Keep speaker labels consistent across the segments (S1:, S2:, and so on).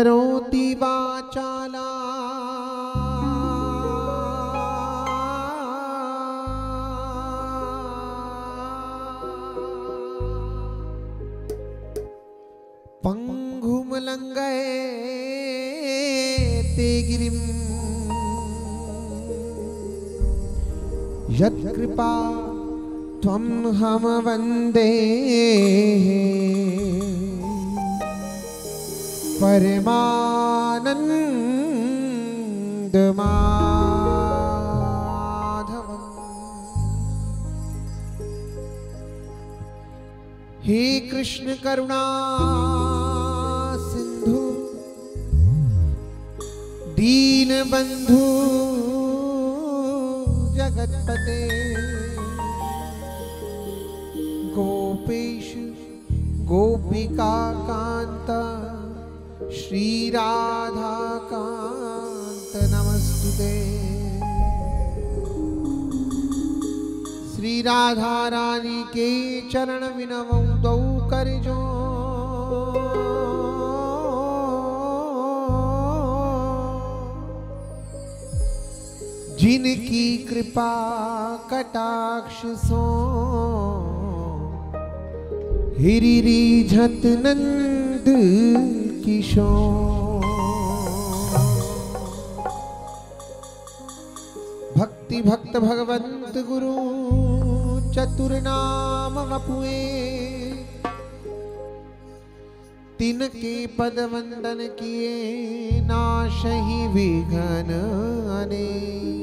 S1: करोति वाचाला पंगुम लंघयते गिरिम यत्कृपा त्वं हम वंदे परमानंद माधवम्। हे कृष्ण करुणा सिंधु दीन बंधु जगतपते गोपेश गोपिका कांता श्री राधा कांत नमस्तुते। श्री राधा रानी के चरण विनवौ दौ कर जो जिनकी कृपा कटाक्ष सो हिरि रिझत नंद किशोर। भक्ति भक्त भगवंत गुरु चतुर नाम वपुए तिनके पद वंदन किए नाशहि विघ्न अनेक।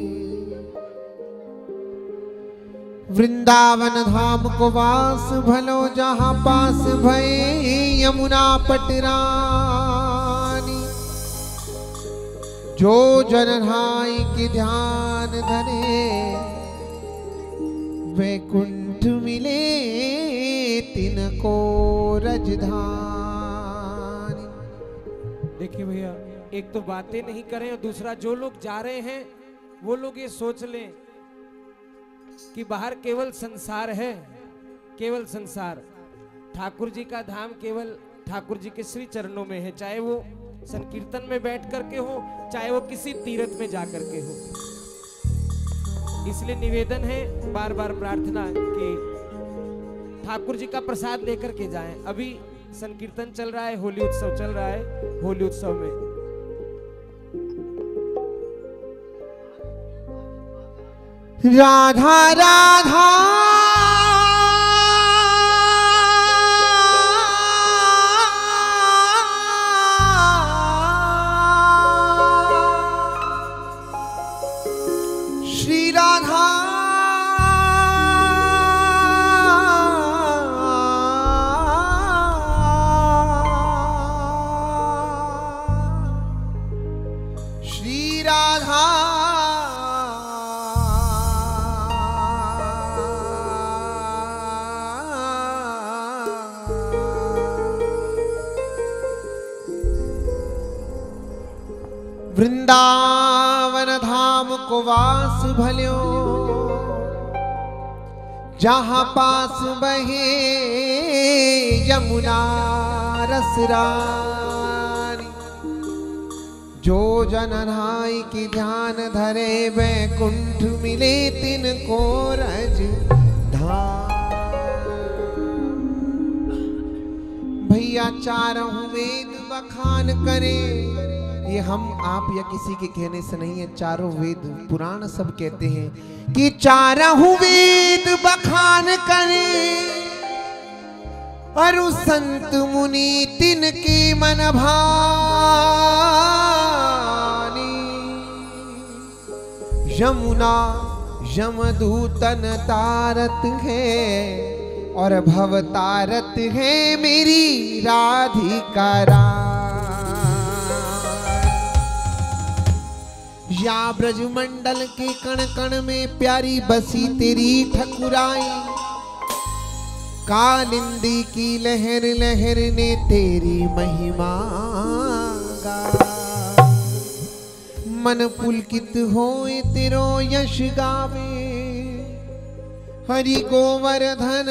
S1: वृंदावन धाम को वास भलो जहाँ पास भये यमुना पटरानी। जो जन ढाई के ध्यान धरे वैकुंठ मिले तिनको रजधानी।
S2: देखिए भैया, एक तो बातें नहीं करें और दूसरा जो लोग जा रहे हैं वो लोग ये सोच लें कि बाहर केवल संसार है, केवल संसार। ठाकुर जी का धाम केवल ठाकुर जी के श्री चरणों में है, चाहे वो संकीर्तन में बैठ करके हो, चाहे वो किसी तीर्थ में जा करके हो। इसलिए निवेदन है, बार बार प्रार्थना कि ठाकुर जी का प्रसाद लेकर के जाएं। अभी संकीर्तन चल रहा है, होली उत्सव चल रहा है, होली उत्सव में
S1: राधा राधा श्री राधा श्री राधा वृंदावन धाम को वास भल्यो जहाँ पास बहे यमुना रसरानी। जो जन ढाई की ध्यान धरे वैकुंठ मिले तिनको रजधानी। भैया चारों वेद बखान करे, ये हम आप या किसी के कहने से नहीं है, चारों वेद पुराण सब कहते हैं कि चारों वेद बखान करे और संत मुनि तिनके मन भानी। यमुना यमदूतन तारत है और भव तारत है मेरी राधिका रानी। या ब्रजमंडल के कण कण में प्यारी बसी तेरी ठकुराई। कालिंदी की लहर लहर ने तेरी महिमा गा। मन पुलकित होए तेरो यश गावे। हरि गोवर्धन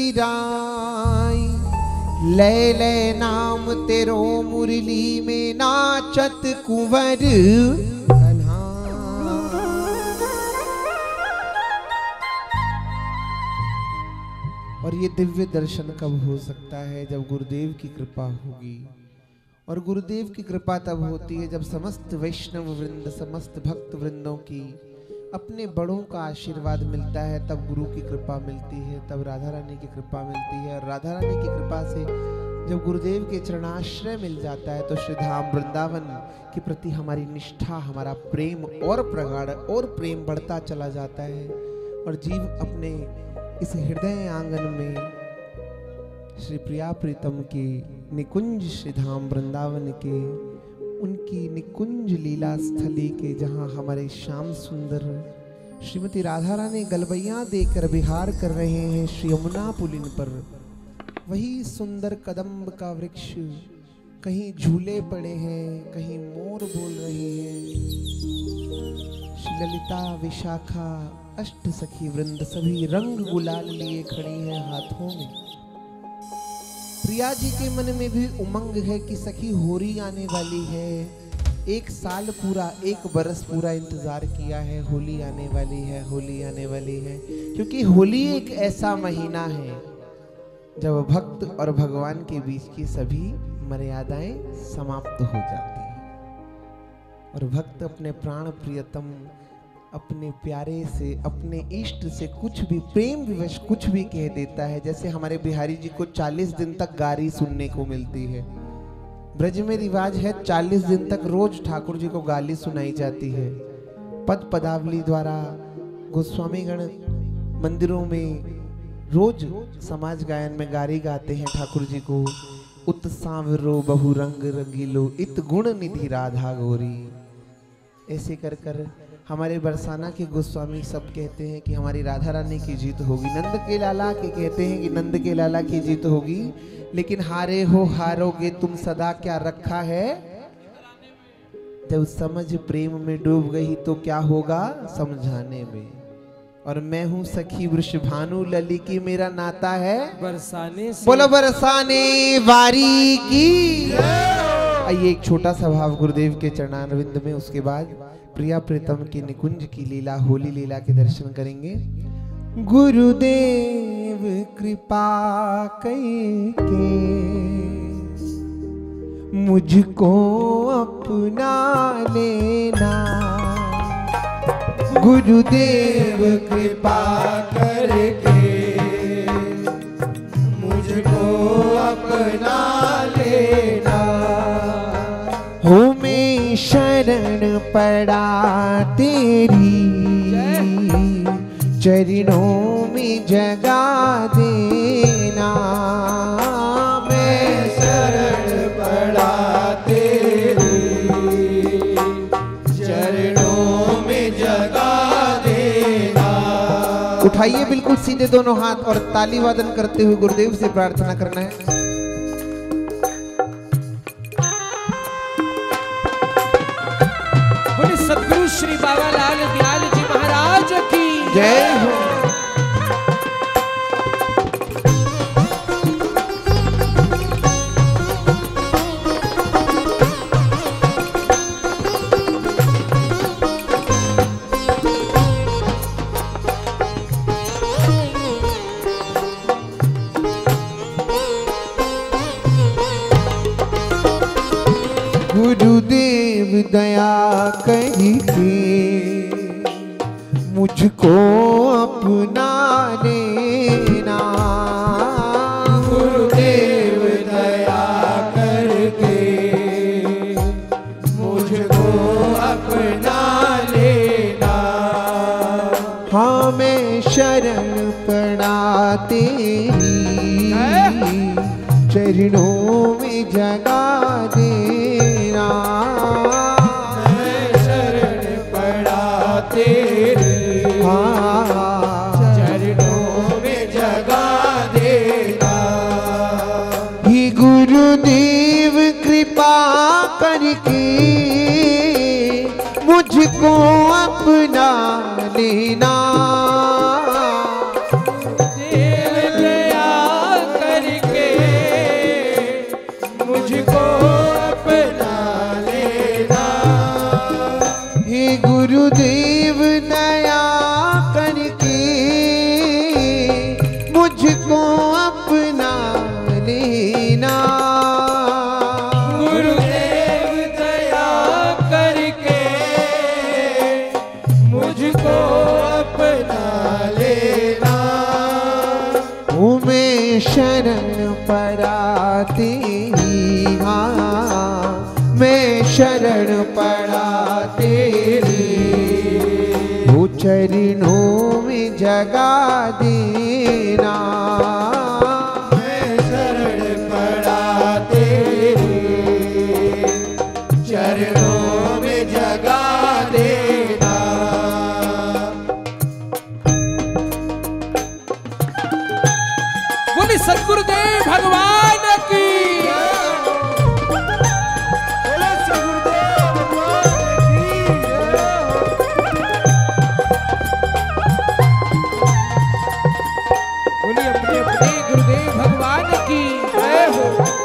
S1: गिरिराई। ले ले नाम तेरो मुरली में ना नाचत कुंवर कन्हा। और ये दिव्य दर्शन कब हो सकता है? जब गुरुदेव की कृपा होगी। और गुरुदेव की कृपा तब होती है जब समस्त वैष्णव वृंद, समस्त भक्त वृंदों की अपने बड़ों का आशीर्वाद मिलता है, तब गुरु की कृपा मिलती है, तब राधा रानी की कृपा मिलती है। और राधा रानी की कृपा से जब गुरुदेव के चरणाश्रय मिल जाता है तो श्री धाम वृंदावन के प्रति हमारी निष्ठा, हमारा प्रेम और प्रगाढ़ और प्रेम बढ़ता चला जाता है। और जीव अपने इस हृदय आंगन में श्री प्रिया प्रीतम के निकुंज श्री धाम वृंदावन के उनकी निकुंज लीला स्थली के, जहाँ हमारे श्याम सुंदर श्रीमती राधा रानी गलबैया देकर विहार कर रहे हैं श्री यमुना पुलिन पर, वही सुंदर कदम्ब का वृक्ष, कहीं झूले पड़े हैं, कहीं मोर बोल रहे हैं। श्री ललिता, विशाखा, अष्ट सखी वृंद सभी रंग गुलाल लिए खड़ी हैं हाथों में। प्रिया जी के मन में भी उमंग है कि सखी होली आने वाली है। एक साल पूरा, एक बरस पूरा इंतजार किया है, होली आने वाली है, होली आने वाली है। क्योंकि होली एक ऐसा महीना है जब भक्त और भगवान के बीच की सभी मर्यादाएं समाप्त हो जाती हैं और भक्त अपने प्राण प्रियतम, अपने प्यारे से, अपने इष्ट से कुछ भी प्रेम विवश कुछ भी कह देता है। जैसे हमारे बिहारी जी को 40 दिन तक गारी सुनने को मिलती है। ब्रज में रिवाज है 40 दिन तक रोज ठाकुर जी को गाली सुनाई जाती है। पद पदावली द्वारा गोस्वामीगण मंदिरों में रोज समाज गायन में गारी गाते हैं ठाकुर जी को। उत सांवरो बहुरंग रंगीलो, इत गुण निधि राधा गोरी। ऐसे कर कर हमारे बरसाना के गोस्वामी सब कहते हैं कि हमारी राधा रानी की जीत होगी। नंद के लाला के कहते हैं कि नंद के लाला की जीत होगी, लेकिन हारे हो हारोगे तुम सदा क्या रखा है। जब समझ प्रेम में डूब गई तो क्या होगा समझाने में। और मैं हूँ सखी वृषभानु लली की, मेरा नाता है
S2: बरसाने से।
S1: बोलो बरसाने वारी की। आइए एक छोटा सा भाव गुरुदेव के चरणारविंद में, उसके बाद प्रिया प्रीतम की निकुंज की लीला, होली लीला के दर्शन करेंगे। गुरुदेव कृपा करके मुझको अपना लेना, गुरुदेव कृपा करके मुझको अपना लेना। हो मैं शरण पड़ा तेरी, चरणों में जगा देना। मैं शरण पड़ा तेरी, चरणों में जगा देना। उठाइए बिल्कुल सीधे दोनों हाथ और ताली वादन करते हुए गुरुदेव से प्रार्थना करना है।
S2: सद्गुरु श्री बाबा लाल दयाल जी महाराज की
S1: जय हो। गुरुदेव दया करके मुझको अपना लेना, गुरुदेव दया करके मुझको अपना लेना। हाँ मैं शरण पड़ा तेरी, चरणों में जगा देना। मैं शरण पड़ा तेरी, चरणों में जगा देना। ही गुरुदेव कृपा करके मुझको अपना लेना, मुझको अपना लेना। तेरी, हाँ मैं शरण पड़ा तेरी, वो चरणों में जगा देना।
S3: मैं शरण पड़ा तेरी, चरणों में जगा देना।
S2: बोले सद्गुरुदेव भगवान की।
S3: बोले सद्गुरुदेव भगवान की।
S2: बोले अपने अपने गुरुदेव भगवान की जय हो।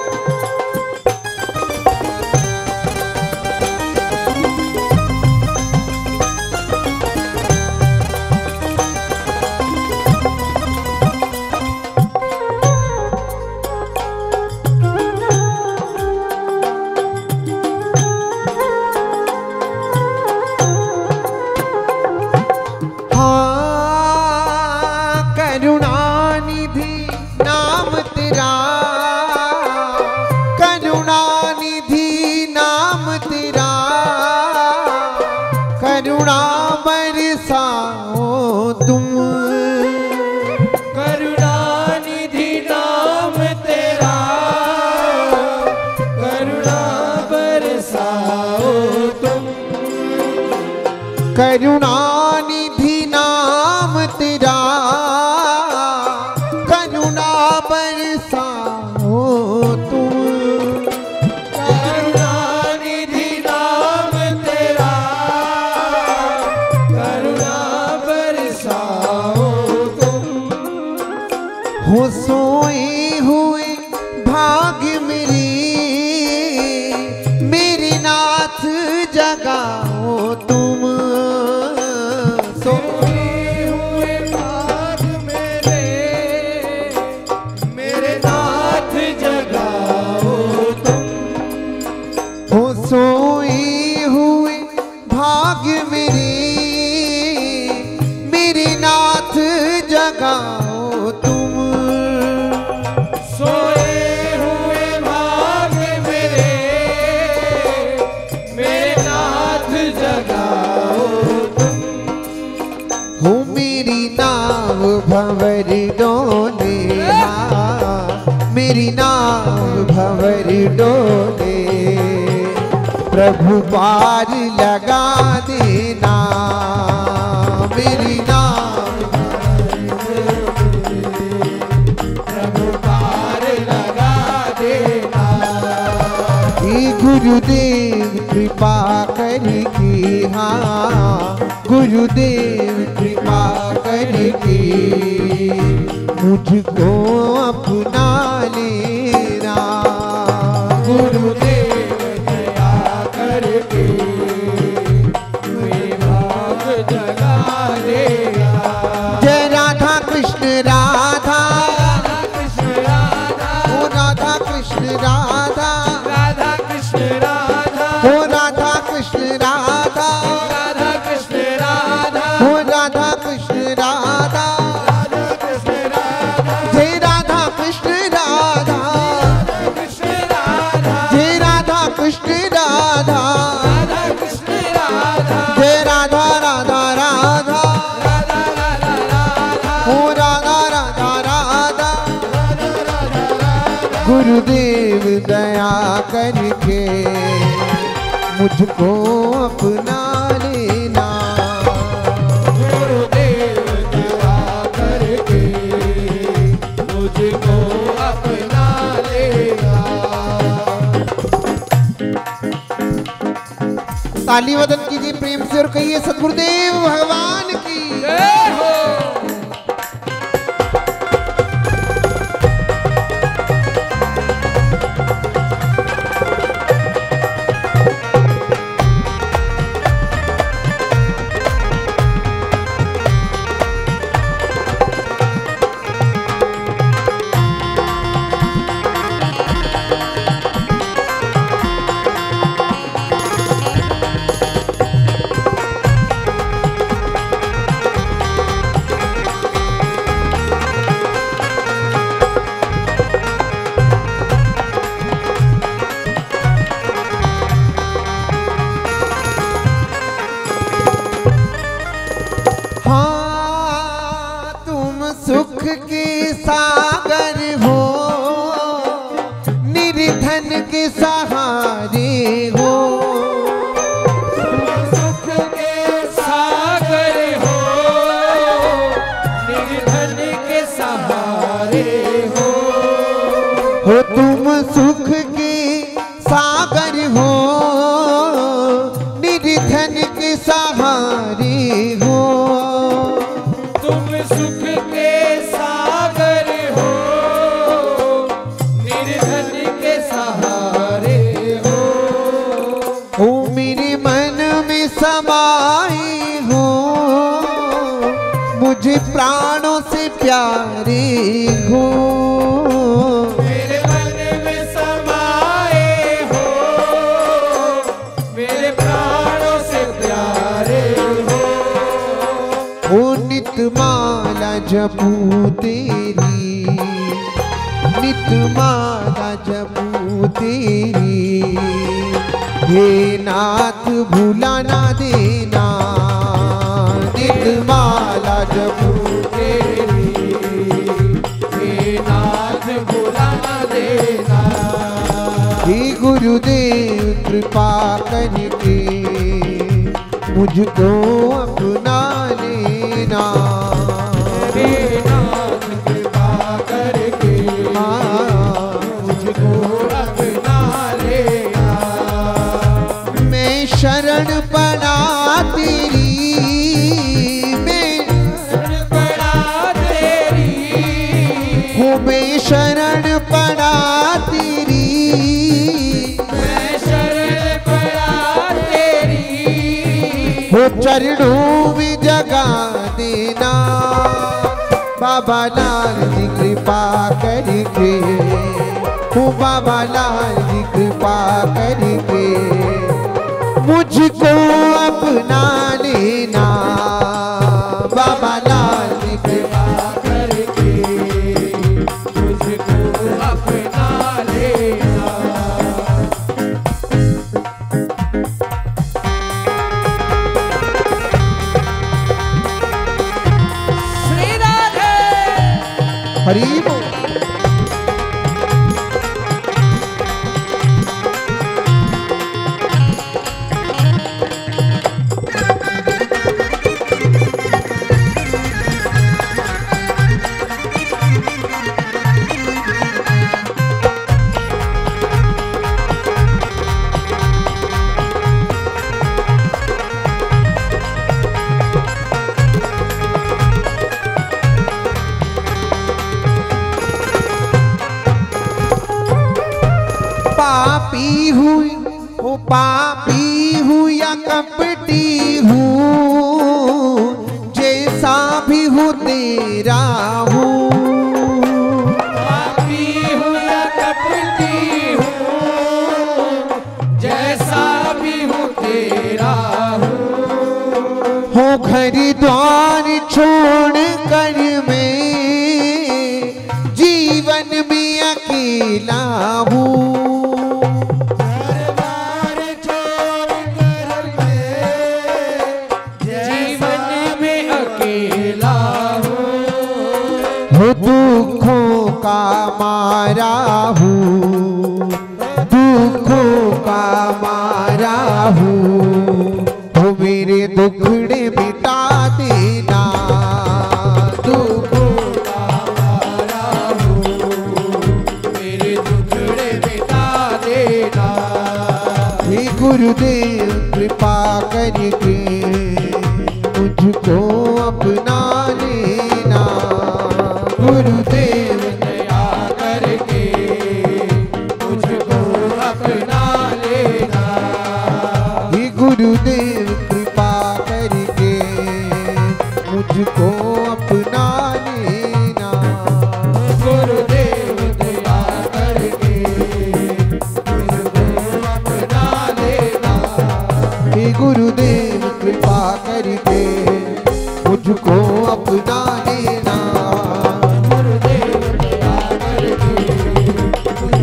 S1: करुणानिधि नाम तेरा, करुणा बरसाओ तुम।
S3: करुणानिधि नाम तेरा, करुणा बरसाओ तुम।
S1: हो सोए हुए भाग्य मेरे नाथ जगाओ तुम। सोए हुए भाग्य मेरे नाथ जगाओ तुम।
S3: सोए हुए भाग्य मेरे नाथ जगाओ तुम।
S1: हो मेरी नाव भंवर डोले, मेरी नाव भंवर डोले, प्रभु पार लगा देना। मेरी नाव
S3: प्रभु पार लगा देना।
S1: हे गुरुदेव कृपा करके, हाँ गुरुदेव कृपा करके मुझको अपना लेना। गुरुदेव जय राधा कृष्ण राधा,
S3: कृष्ण राधा,
S1: ओ राधा कृष्ण राधा,
S3: राधा कृष्ण राधा,
S1: ओ राधा कृष्ण राधा,
S3: राधा कृष्ण राधा,
S1: ओ राधा कृष्ण राधा,
S3: राधा कृष्ण राधा,
S1: जय राधा कृष्ण राधा,
S3: कृष्ण राधा,
S1: जय राधा कृष्ण राधा,
S3: राधा कृष्ण राधा,
S1: जय राधा राधा राधा,
S3: राधा राधा राधा,
S1: ओ राधा राधा राधा।
S3: राधा राधा राधा।
S1: गुरुदेव दया करके मुझको अपना लेना।
S3: गुरुदेव दया करके मुझको अपना लेगा।
S1: ताली वदन कीजिए प्रेम से और कहिए सद्गुरुदेव भगवान की
S2: जय हो।
S1: मेरे मन में समाई हो, मुझे प्राणों से प्यारे हो।
S3: मेरे मन में समाए हो, मेरे प्राणों से प्यारे हो।
S1: ओ नित माला जपू तेरी, नित माला जपू तेरी, हे नाथ भूला ना देना। नित माला जपू
S3: तेरी, हे नाथ भुला न देना।
S1: हे गुरुदेव कृपा करके मुझको अपना लेना।
S3: हे नाथ कृपा करके मुझको अपना लेना।
S1: मैं शरण पड़ा तेरी, मैं
S3: पड़ा तेरी,
S1: हूँ मैं शरण पड़ा तेरी।
S3: मैं शरण पड़ा तेरी।
S1: हो चरणों में जगा देना। बाबा लाल जी कृपा करके, हो बाबा लाल जी कृपा करके मुझको अपना लेना। बाबा लाल जी कृपा
S3: करके मुझको अपना लेना।
S2: श्री राधे।
S1: हरि बोल। पापी हुई ओ पापी हूँ या कपटी हूँ, जैसा भी हूँ तेरा हूँ।
S3: पापी हूँ या कपटी हूँ, जैसा भी हूँ तेरा हूँ।
S1: हो घर द्वार छोड़ कर मैं जीवन में अकेला हूँ।
S3: घर-बार छोड़कर मैं जीवन में अकेला हूँ।
S1: हो दुखों का मारा हूँ, दुखों का मारा हूँ। हो मेरे दुखड़े मिटा देना। दुखों
S3: का मारा हूँ, मेरे दुखड़े मिटा देना।
S1: हे गुरुदेव कृपा करके मुझको अपना लेना। गुरुदेव
S3: दया करके मुझको अपना लेना।
S1: हे गुरुदेव कृपा करके मुझको अपना लेना।
S3: गुरुदेव दया करके मुझको अपना लेना।
S1: हे गुरुदेव कृपा करके मुझको अपना लेना।
S3: गुरुदेव दया करके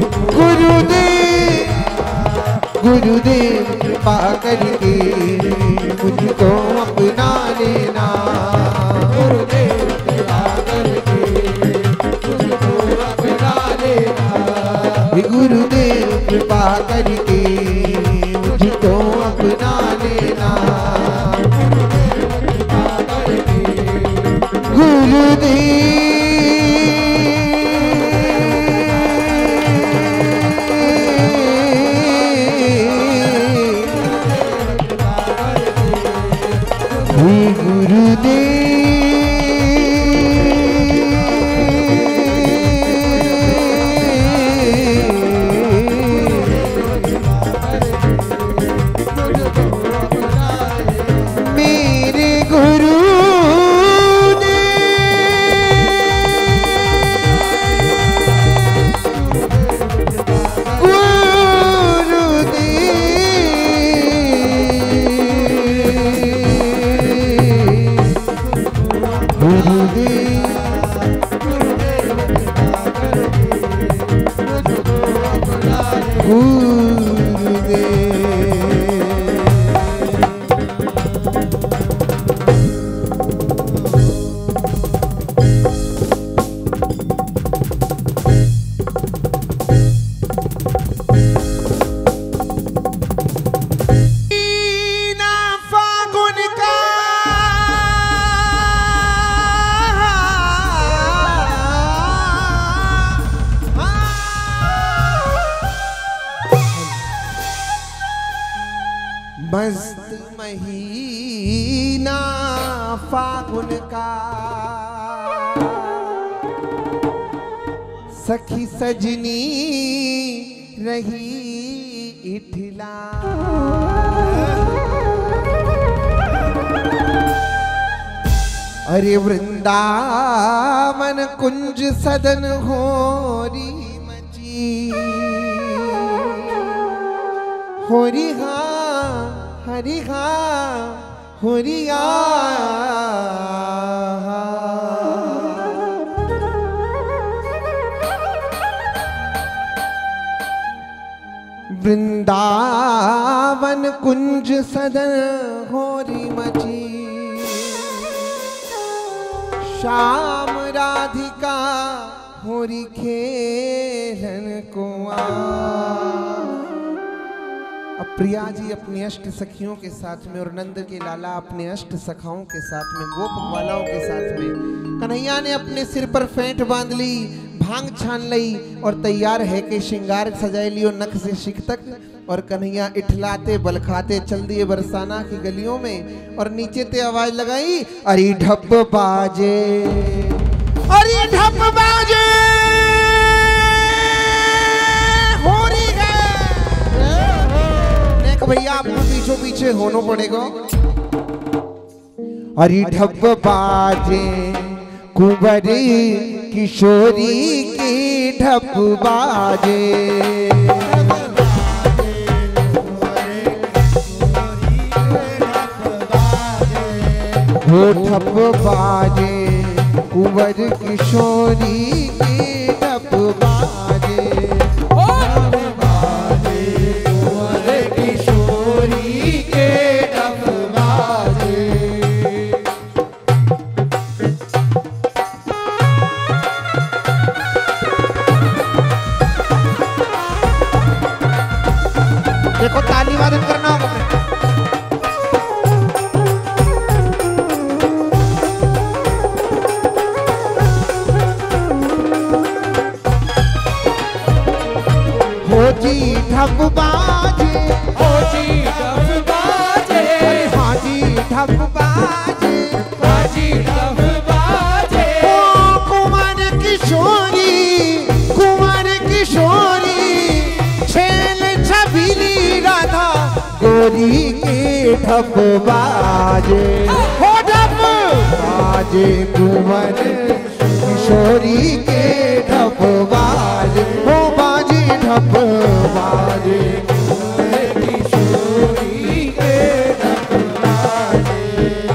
S1: गुरुदेव कृपा करके मुझको अपना लेना।
S3: गुरुदेव दया करके मुझको अपना लेना।
S1: हे गुरुदेव कृपा करके मुझको अपना लेना। मस्त महीना फागुन का, सखी सजनी रही इठला। अरे वृंदावन कुंज सदन होरी मची, होरी हाँ हरि हाँ होरिया। वृंदावन कुंज सदन होरी मची, श्याम राधिका होरी खेलन कुआं। अब प्रिया जी अपनी अष्ट सखियों के साथ में और नंद के लाला अपने अष्ट सखाओं के साथ में, गोप ग्वालाओं के साथ में, कन्हैया ने अपने सिर पर फेंट बांध ली, भांग छान ली और तैयार है कि श्रृंगार सजाए लियो नख से शिख तक। और कन्हैया इठलाते बलखाते चल दिए बरसाना की गलियों में और नीचे ते आवाज लगाई, अरे ढप बाजे, अरे ढप बाजे होरी गए। देख भैया आपको पीछे पीछे होना पड़ेगा। अरे ढप बाजे कुंवरी किशोरी की ढप बाजे, वो ढप बाजे कुंवर किशोरी की ढप बाजे,
S3: ढप बाजे कुंवर किशोरी के ढप बाजे।
S1: देखो ताली वादन करना होगा। हो जी ढप बाजे,
S3: हो जी ढप बाजे,
S1: हाँ जी ढप बाजे,
S3: हाँ जी ढप बाजे।
S1: ओ कुंवर किशोरी, कुंवर किशोरी, छेल छबीली राधा गोरी के ढप बाजे, हो ढप बाजे कुंवर किशोरी के ढप बाजे, हो बाजे ढप बाजे
S3: कुंवर किशोरी के ढप बाजे।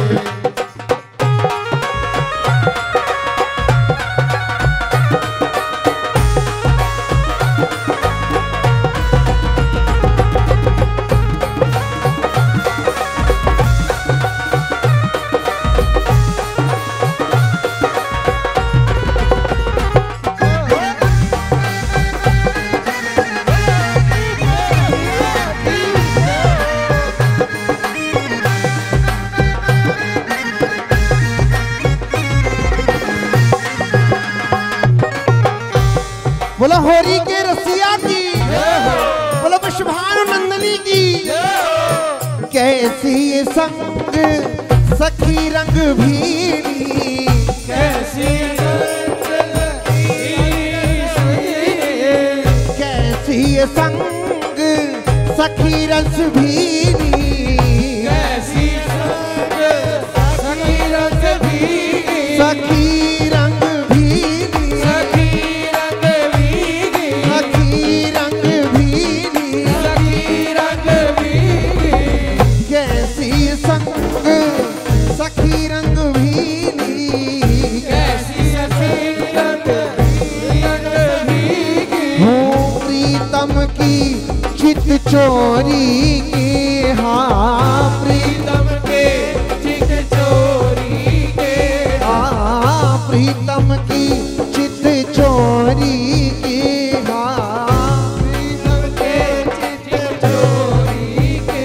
S1: बोलो होरी के रसिया की, बोलो विश्वभानु नंदनी की। कैसी ये संग सखी रंग भीनी,
S3: कैसी
S1: कैसी ये संग सखी रस भीनी,
S3: कैसी संग सखी रंग भीगी,
S1: सखी रंग भीनी,
S3: सखी रंग भीगी,
S1: सखी रंग भीनी,
S3: सखी रंग भीगी।
S1: कैसी संग सखी रंग भीनी,
S3: कैसी सखी रंग भीगी,
S1: हो प्रीतम की चित चोरी की, हाँ
S3: प्रीतम के चित चोरी के,
S1: हाँ प्रीतम की चित चोरी की, हाँ
S3: प्रीतम के चित चोरी के।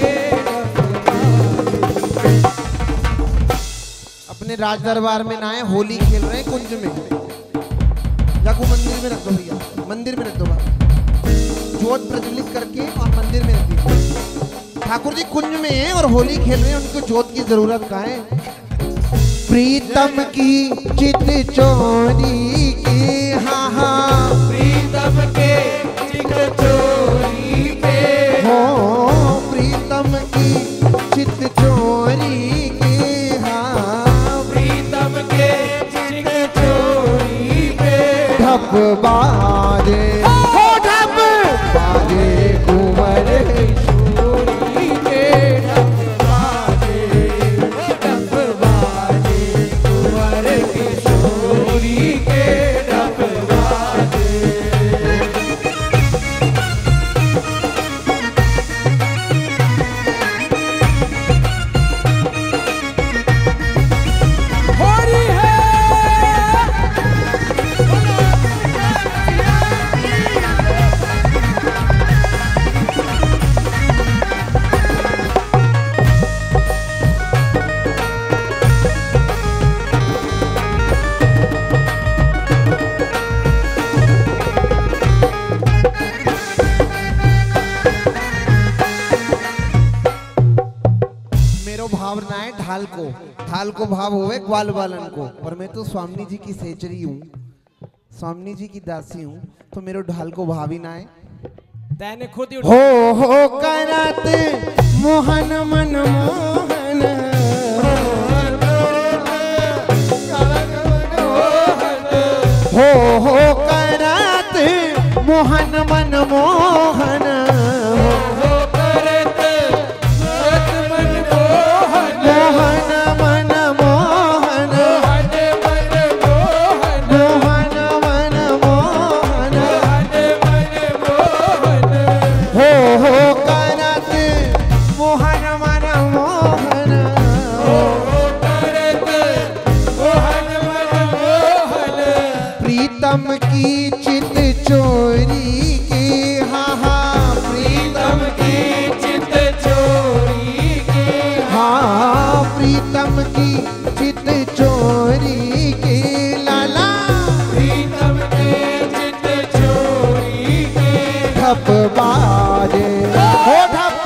S1: अपने राज दरबार में ना आए, होली खेल रहे हैं कुंज में। जाको मंदिर में रख दो भैया, मंदिर में रख दो बाबा, ज्योत प्रज्वलित करके और मंदिर में रख दीजिए। ठाकुर जी कुंज में हैं और होली खेल रहे हैं, उनको जोत की जरूरत कहाँ है। प्रीतम की चित चोरी की, हाँ हाँ
S3: प्रीतम के चित चोरी के,
S1: हो प्रीतम की चित चोरी की, हाँ
S3: प्रीतम के चित चोरी के,
S1: ढप बाजे हो ढप बाजे कुंवर
S3: चोरी के, ढप बाजे कुंवर की चोरी के, ढप बाजे।
S2: होली है।
S1: मेरो भावना है ढाल को भाव होवे ग्वाल बालन को, और मैं तो स्वामी जी की सेचरी हूँ, स्वामी जी की दासी हूँ, तो मेरो ढाल को भाव ही ना है।
S2: तैने खुद ही
S1: हो करत मोहन मन मोहन, हो करत मोहन मन मोहन,
S3: हो करत मत मन मोहन,
S1: मोहन मन मोहन,
S3: मोहन मन मोहन,
S1: मोहन मन मोहन,
S3: मोहन मन मोहन,
S1: हो करत मोहन मन मोहन,
S3: हो करत मोहन मन मोहन,
S1: प्रीतम की चित चोरी की, हाँ हाँ
S3: प्रीतम की चित चोरी के,
S1: हाँ प्रीतम की चित चोरी की, लाला
S3: प्रीतम के चित चोरी के,
S1: ढप बाजे हो ढप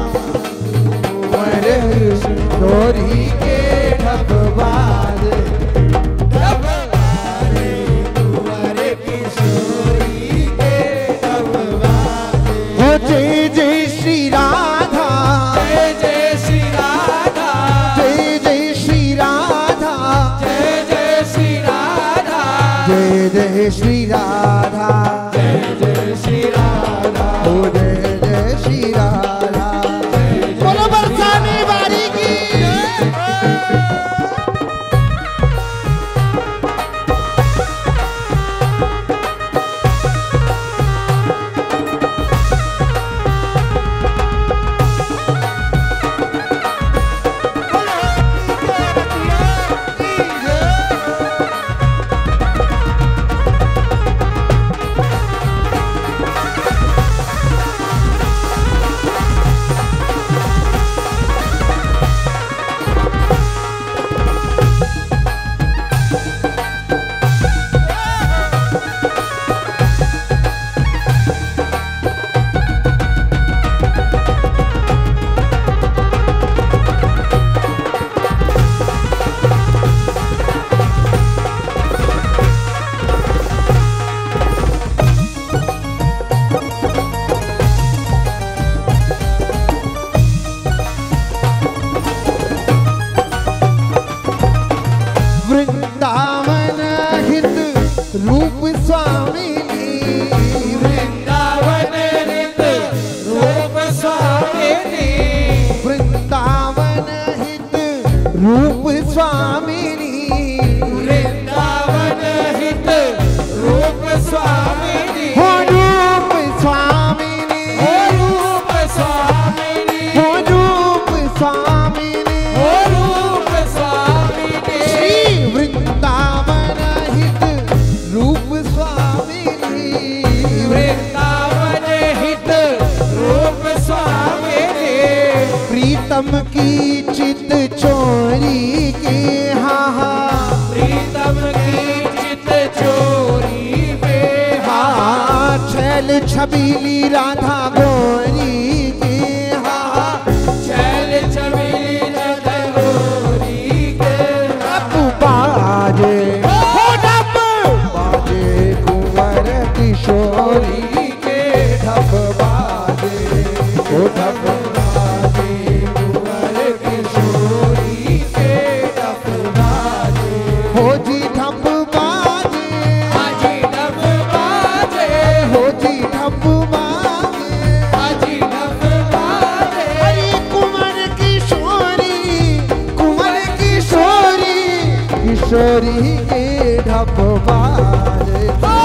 S1: मरे चोरी के ढप बाजे,
S3: ढप बाजे कुंवर की चोरी के, ढप बाजे।
S1: हो जय जय श्री राधा,
S3: जय जय श्री राधा,
S1: जय जय श्री राधा,
S3: जय जय श्री राधा,
S1: जय जय श्री राधा,
S3: जय जय श्री राधा,
S1: हो जय जय श्री राधा, बोलो बरसाने वाली की। वृंदावन हित रूप स्वामिनी,
S3: वृंदावन रित रूप स्वामिनी,
S1: वृंदावन हित रूप स्वामिनी,
S3: वृंदावन हित रूप स्वामिनी,
S1: हो रूप स्वामिनी,
S3: हो रूप स्वामिनी,
S1: हो रूप स्वामिनी,
S3: हो रूप स्वामिनी,
S1: श्री वृंदावन हित रूप स्वामिनी,
S3: वृंदावन हित रूप स्वामिनी,
S1: प्रीतम की चित चोरी की, हाँ हाँ
S3: प्रीतम की चित चोरी में,
S1: हाँ छैल छबीली राधा गोरी की, हाँ किशोरी के ढप बाजे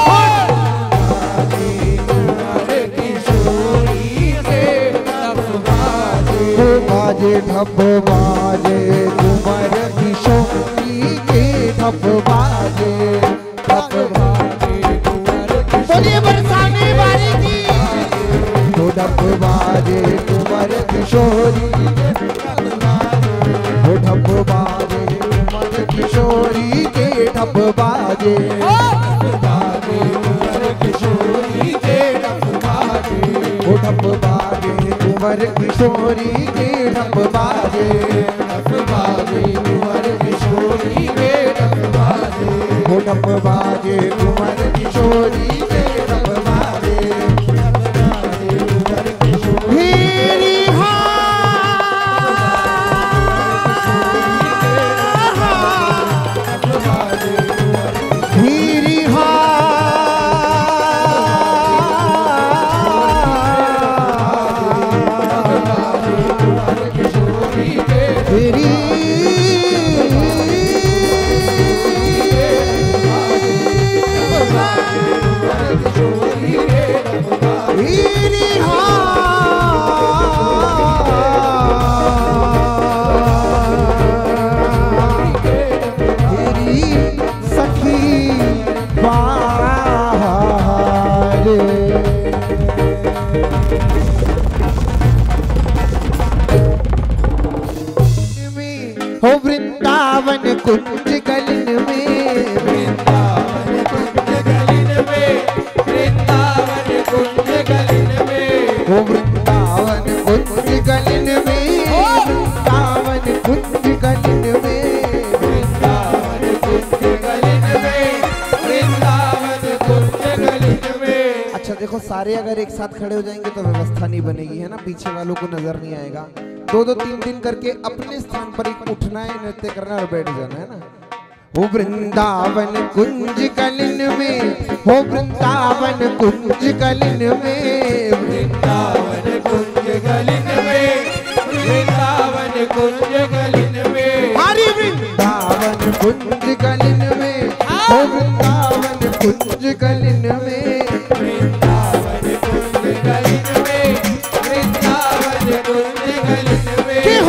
S1: बाजे ढप बाजे कुंवर किशोरी के ढप बाजे बोलिए बरसाने वाली की तो ढप बाजे कुंवर किशोरी वो ढप बाजे कुंवर किशोरी के ढप बाजे किशोरी के ढप बाजे वो ढप बाजे कुंवर किशोरी के ढप बाजे कुंवर किशोरी के ढप बाजे वो ढप बाजे कुंवर किशोरी के ढप बाजे कुंवर किशोरी हो वृंदावन कुंज गलिन में वृंदावन कुंज गलिन में वृंदावन कुंज गलिन में हो वृंदावन कुंज गलिन में वृंदावन कुंज गलिन में वृंदावन कुंज गलिन में वृंदावन कुंज गलिन में। अच्छा देखो सारे अगर एक साथ खड़े हो जाएंगे तो व्यवस्था नहीं बनेगी है ना, पीछे वालों को नजर नहीं आएगा। दो दो तीन तीन करके अपने स्थान पर एक उठना है, नृत्य करना और बैठ जाना है ना। हो वृंदावन कुंज गलिन में हो वृंदावन कुंज गलिन में वृंदावन कुंज गलिन में वृंदावन कुंज गलिन में हरि वृंदावन कुंज गलिन में हो वृंदावन कुंज गलिन में वृंदावन कुंज गलिन में वृंदावन कुंज गलिन में के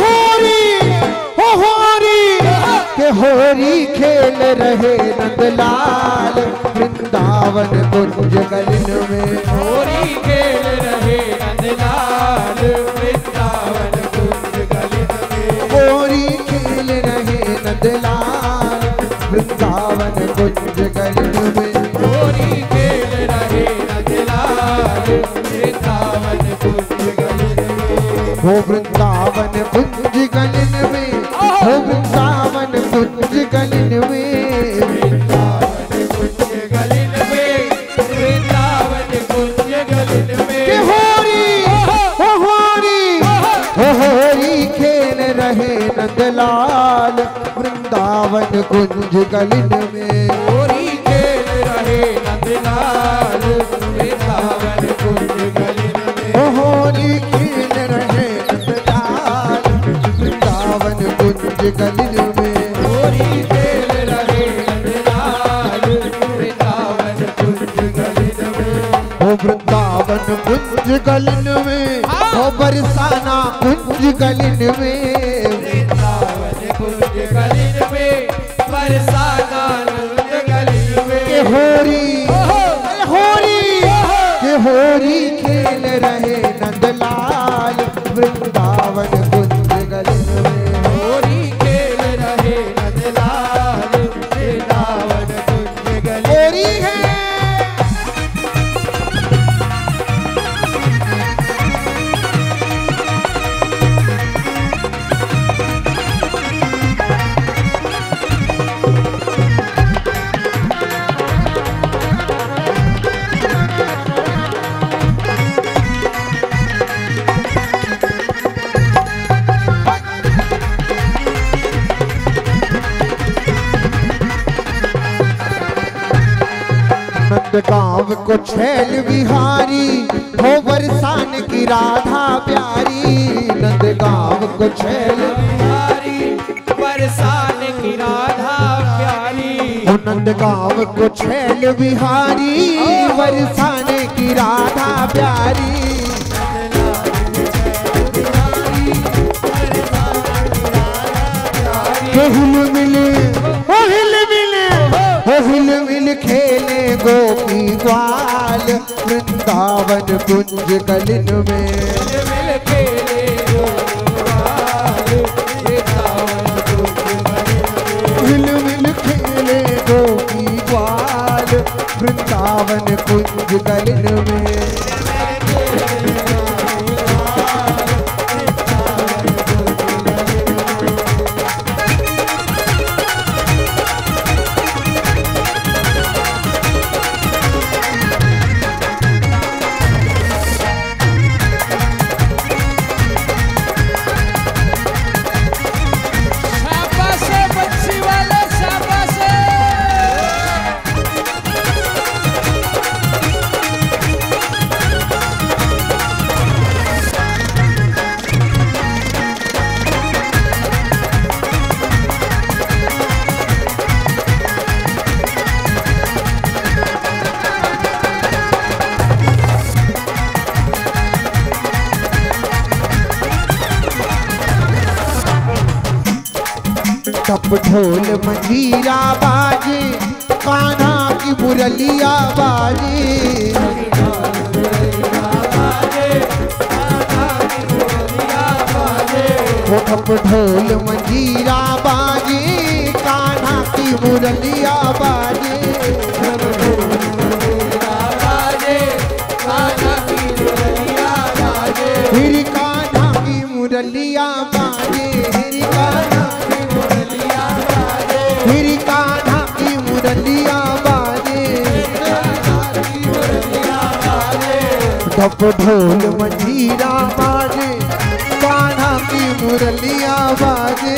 S1: होरी खेल रहे नंदलाल वृंदावन कुंज गलिन में होरी खेल रहे नंदलाल वृंदावन कुंज गलिन में होरी खेल रहे नंदलाल वृंदावन कुंज गलिन में होरी खेल रहे नंदलाल वृंदावन कुंज गलिन में हो वृंदावन कुंज गलिन में हो वृंदावन कुंज गलिन में वृंदावन कुंज गलिन में वृंदावन कुंज गलिन में के होरी खेल रहे नंदलाल वृंदावन कुंज गलिन में होरी खेल रहे नंदलाल वृंदावन कुंज गलिन में होरी खेल रहे नंदलाल वृंदावन कुंज गलिन में होरी खेल रहे नंदलाल वृंदावन कुंज गलिन में हो वृंदावन कुंज गलिन में हो बरसाना कुंज गलिन में वृंदावन कुंज गलिन में बरसाना कुंज गलिन में के होरी खेल रहे नंदलाल वृंदावन कुंज गलिन में होरी खेल रहे नंदलाल वृंदावन कुंज गलिन में गाँव को छैल बिहारी हो बरसान की राधा प्यारी नंदगांव को छैल बिहारी बरसान की राधा प्यारी नंद गाँव को छैल बिहारी बरसाने की राधा प्यारी। हिल मिल खेले गोपी ग्वाल वृंदावन कुंज गलिन में। हिल मिल खेले गोपी ग्वाल वृंदावन कुंज गलिन में। टप ढोल मंजीरा बाजे कान्हा की मुरलिया बाजे। टप ढोल मंजीरा बाजे कान्हा की मुरलिया बाजे। हिरी कान्हा की मुरलिया बाजे। हिरी कान्हा की मुरलिया बाजे। टप ढोल मंजीरा बाजे कान्हा की मुरलिया बाजे।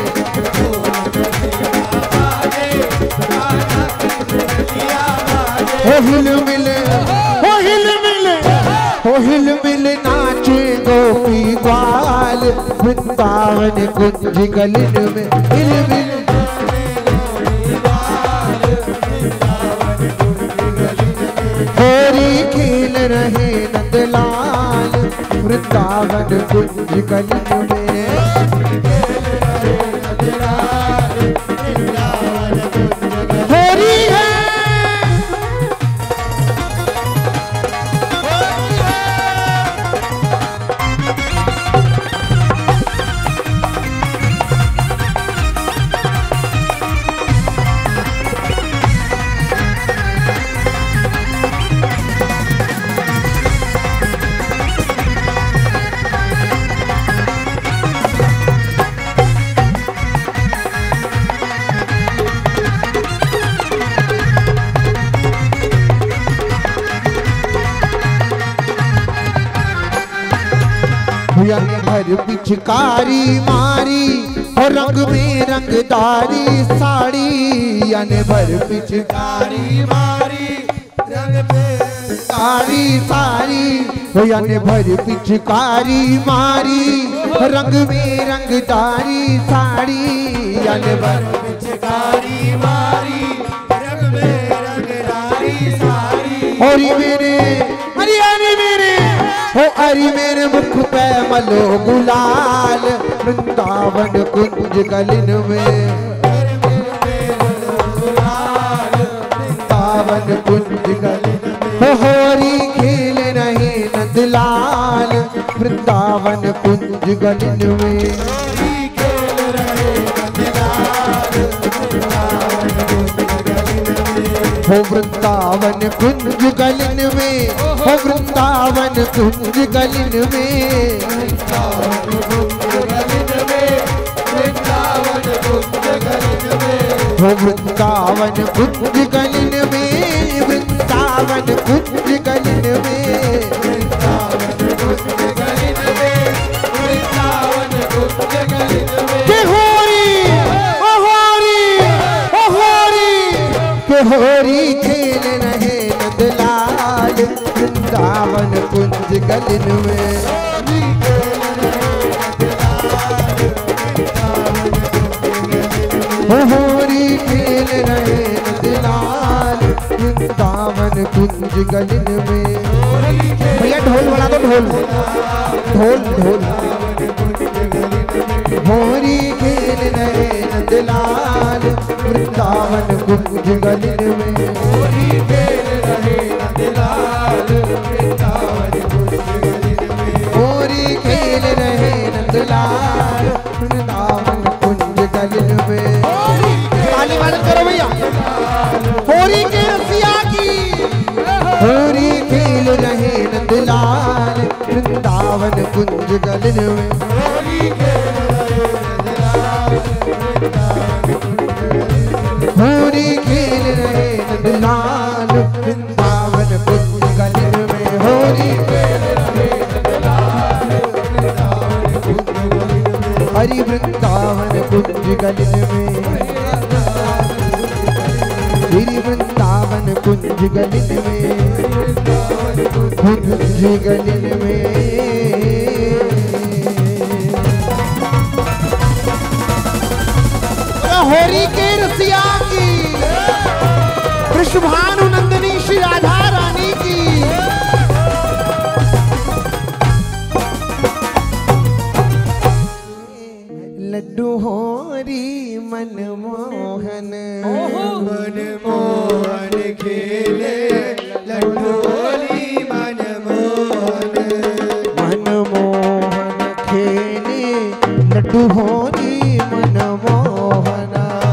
S1: हिल मिल नाचे गोपी ग्वाल वृंदावन कुंज गलिन में। हिल मिल होरी खेल रहे नंदलाल वृंदावन कुंज गलिन में। होरी है भर पिचकारी मारी और रंग में रंगदारी साड़ी। यानी भर पिचकारी मारी रंग में साड़ी साड़ी। यानी भर पिचकारी मारी रंग में रंगदारी साड़ी। यानी भर पिचकारी मारी रंग में रंगदारी साड़ी। और मेरे हरियाणी मेरे हो अरे मेरे मुख पे मलो गुलाल वृंदावन कुंज गलिन में। वृंदावन कुंज गलिन में होरी खेल रहे नंदलाल वृंदावन कुंज गलिन में। हो वृंदावन कुंज गलिन में। हो वृंदावन कुंज गलिन में। हो वृंदावन कुंज गलिन में। वृंदावन कुंज गलिन में। होरी खेल रहे नंदलाल वृंदावन कुंज गलिन में। होरी खेल रहे वृंदावन कुंज गलिन में। भैया ढोल बना दो, ढोल ढोल ढोल। होरी खेल रहे नंदलाल वृंदावन कुंज गलिन में।
S3: होरी खेल रहे नंदलाल वृंदावन कुंज गलिन में।
S1: होरी खेल रहे नंदलाल वृंदावन कुंज गलिन में। ताली मार करो भैया, होरी के रसिया की। होरी खेल रहे नंदलाल वृंदावन कुंज गलिन में।
S3: होरी खेल रहे नंदलाल वृंदावन कुंज गलिन में।
S1: होरी खेल रहे नंदलाल वृंदावन कुंज गलिन में। होरी
S3: खेल रहे नंदलाल वृंदावन कुंज गलिन में।
S1: हरि वृंदावन कुंज गलिन में। गिरि वृंदावन कुंज गलिन में। कुंज गलिन में। होरी के रसिया की। वृषभानु नंदिनी श्री राधा रानी की। लड्डू होरी मनमोहन।
S3: मनमोहन खेले लड्डू होरी मनमोहन।
S1: मनमोहन खेले लड्डू होरी मनमोहन।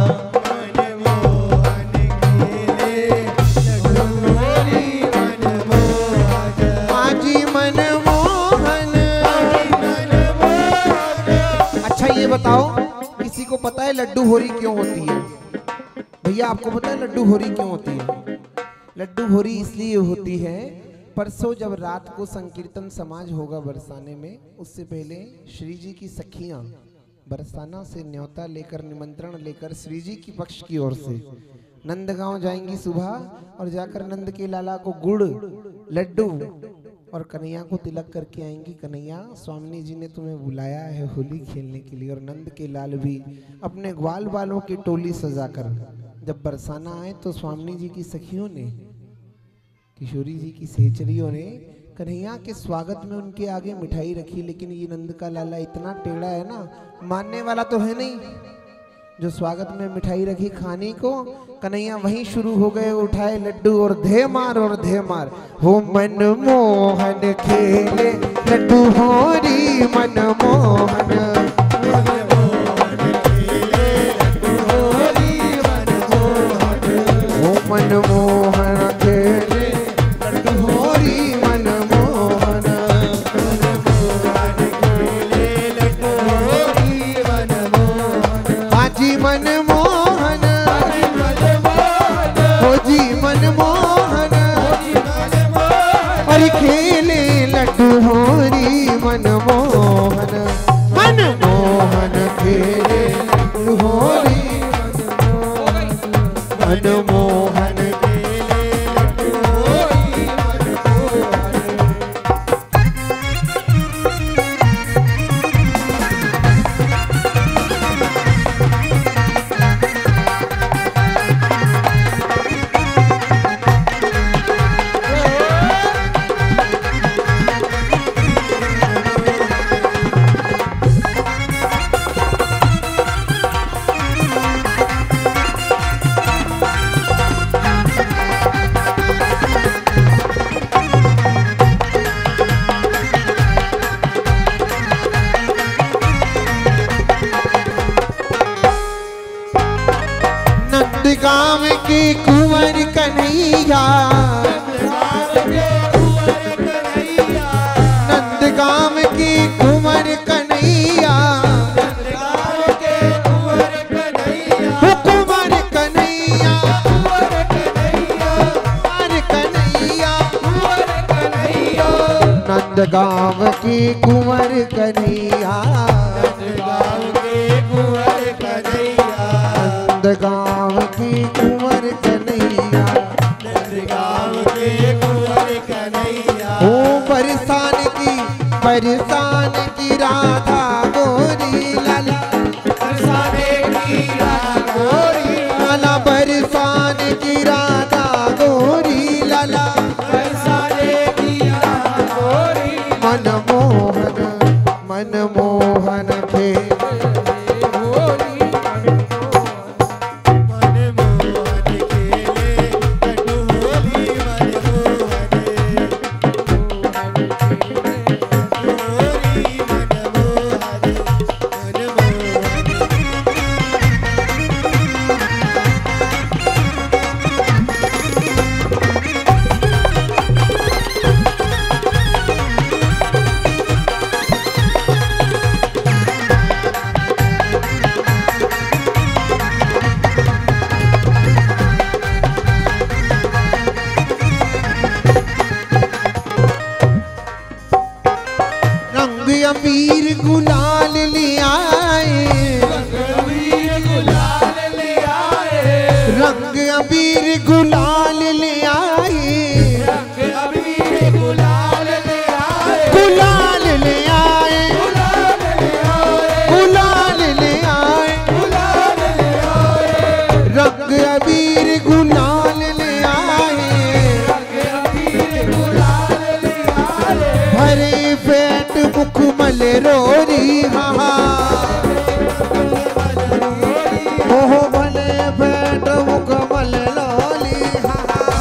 S3: मनमोहन खेले लड्डू होरी मनमोहन।
S1: आजी मनमोहन। अच्छा ये बताओ, किसी को पता है लड्डू होरी क्यों होती है? भैया आपको पता है लड्डू होरी क्यों होती है? लड्डू होरी इसलिए होती है, परसों जब रात को संकीर्तन समाज होगा बरसाने में, उससे पहले श्री जी की सखियां बरसाना से न्योता लेकर, निमंत्रण लेकर श्री जी की पक्ष की ओर से नंदगांव जाएंगी सुबह, और जाकर नंद के लाला को गुड़, लड्डू और कन्हैया को तिलक करके आएंगी। कन्हैया, स्वामी जी ने तुम्हें बुलाया है होली खेलने के लिए। और नंद के लाल भी अपने ग्वाल बालों की टोली सजाकर जब बरसाना आए, तो स्वामी जी की सखियों ने, किशोरी जी की सहचरियों ने कन्हैया के स्वागत में उनके आगे मिठाई रखी। लेकिन ये नंद का लाला इतना टेढ़ा है ना, मानने वाला तो है नहीं। जो स्वागत में मिठाई रखी खाने को, कन्हैया वहीं शुरू हो गए, उठाए लड्डू और धे मार और धे मार। हो मनमोहन खेले लड्डू होरी मनमोहन। हो मनमोहन खेले लड्डू होरी मनमोहन। आजी मनमोहन। हो जी मनमोहन। हरि खेले लड्डू होरी मनमोहन। मनमोहन खेले लड्डू होरी मनमोहन। गाँव के कुंवर कन्हैया। नंद गाँव के कुंवर कन्हैया। कुंवर कन्हैया। नंद गाँव के कुंवर कन्हैया। नंद गाँव की कुंवर कन्हैया। ओ बरसान की राधा गोरी लाला। लाला बरसान की राधा गोरी लाला। रोरी हाँ ओहो भले भेंट मुकमल लोली हाँ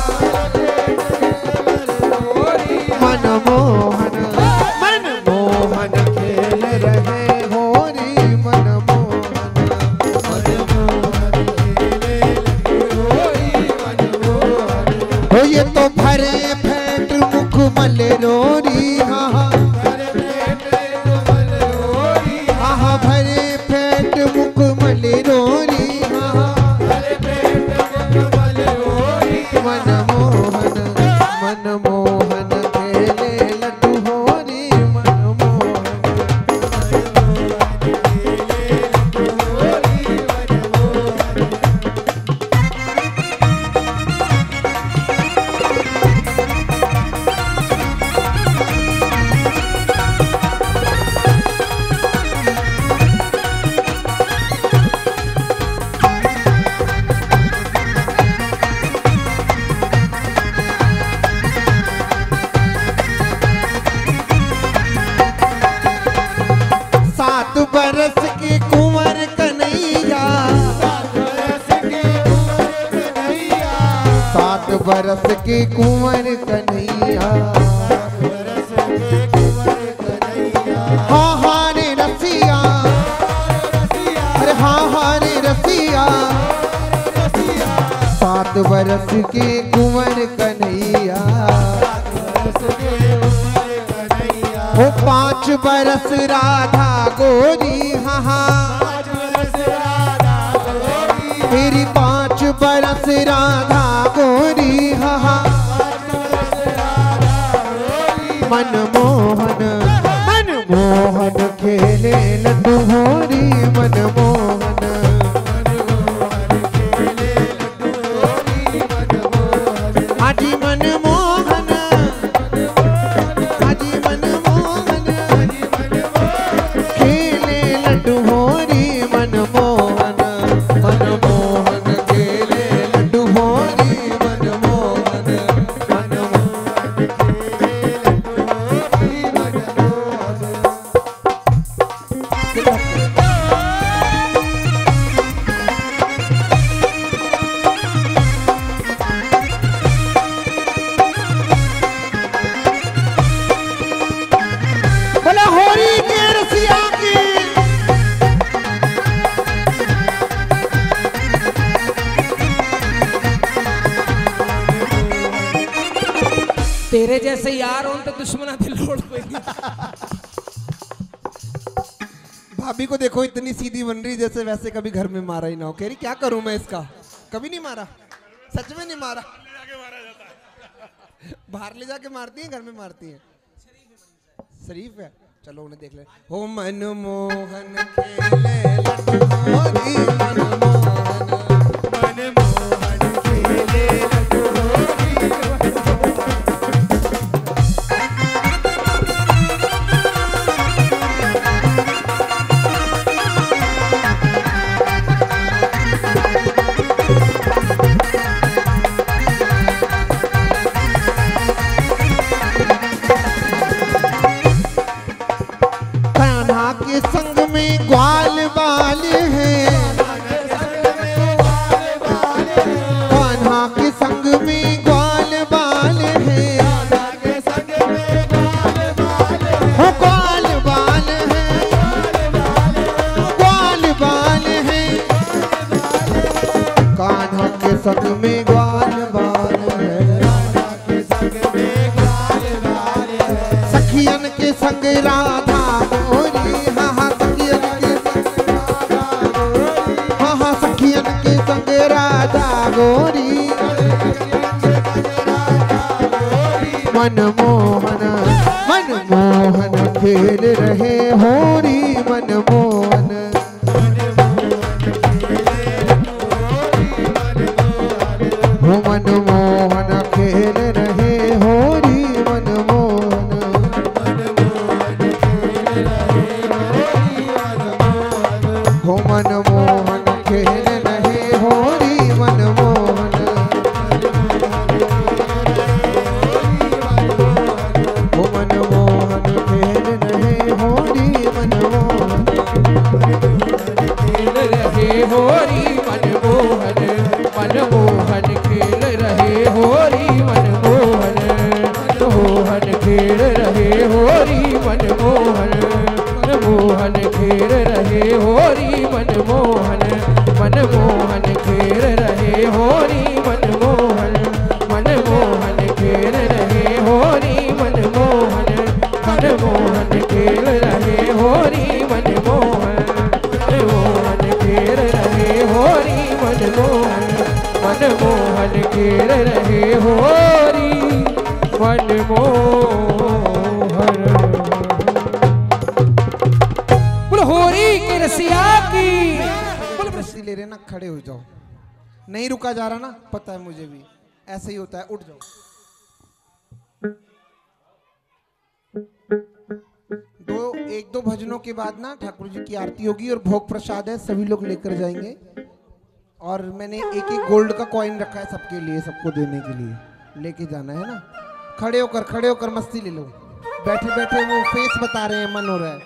S1: मनमोहन मनमोहन खेल रहे होरी मनमोहन हो ये तो भरे भेंट मुकमल रोरी हाँ भरे पेट मुकमल रोरी मनमोहन मनमोहन खेले लड्डू होरी मनमोहन बरस के कुंवर कन्हैया 7 बरस के कुंवर कन्हैया हाँ हाँ रे रसिया अरे हाँ हाँ रे रसिया 7 बरस के कुंवर कन्हैया वो 5 बरस राधा गोरी हाँ मेरी 5 बरस राधा गोरी हाँ मनमोहन मनमोहन खेले लड्डू होरी मनमोहन आजी मनमोहन आजी मनमोहन खेले लड्डू होरी मनमोहन मनमोहन खेले लड्डू होरी मनमोहन मनमोहन बोला होरी के रसिया की
S2: तेरे जैसे यार हो तो दुश्मना दिल लोड़ कोई
S1: भाभी को देखो इतनी सीधी बन रही जैसे वैसे कभी घर में मारा ही ना हो। कह रही क्या करूं मैं इसका, कभी नहीं मारा, सच में नहीं मारा। बाहर ले जाके मारती है, घर में मारती है। शरीफ है, चलो उन्हें देख ले। हो मनमोहन खेले लड्डू होरी मनमोहन मनमोहन खेले लड्डू होरी कान्हा के संग में ग्वाल बाल है, कान्हा के संग में ग्वाल बाल है, हो ग्वाल बाल है, ग्वाल बाल है, कान्हा के संग में ग्वाल बाल है, सखियन के संग राधा गोरी हाँ सखियन के संग राधा गोरी मनमोहन मनमोहन खेल रहे होरी मनमोहन हो मनमोहन खेल रहे होरी मनमोहन हो मनमोहन खेल रहे होरी मनमोहन हो मनमोहन खेल रहे होरी
S2: होरी मनमोहन मनमोहन खेल रहे होरी मनमोहन मनमोहन खेल रहे होरी मनमोहन मनमोहन खेल रहे होरी मनमोहन मनमोहन खेल रहे होरी मनमोहन मनमोहन खेल रहे होरी मनमोहन। बोल होरी के रसिया की।
S1: रस्सी ले रहे ना, खड़े हो जाओ, नहीं रुका जा रहा ना, पता है मुझे भी ऐसे ही होता है, उठ जाओ। एक दो भजनों के बाद ना ठाकुर जी की आरती होगी और भोग प्रसाद है, सभी लोग लेकर जाएंगे। और मैंने एक एक गोल्ड का कॉइन रखा है सबके लिए, सबको देने के लिए, लेके जाना है ना। खड़े होकर मस्ती ले लो, बैठे बैठे वो फेस बता रहे हैं, मन हो रहा है।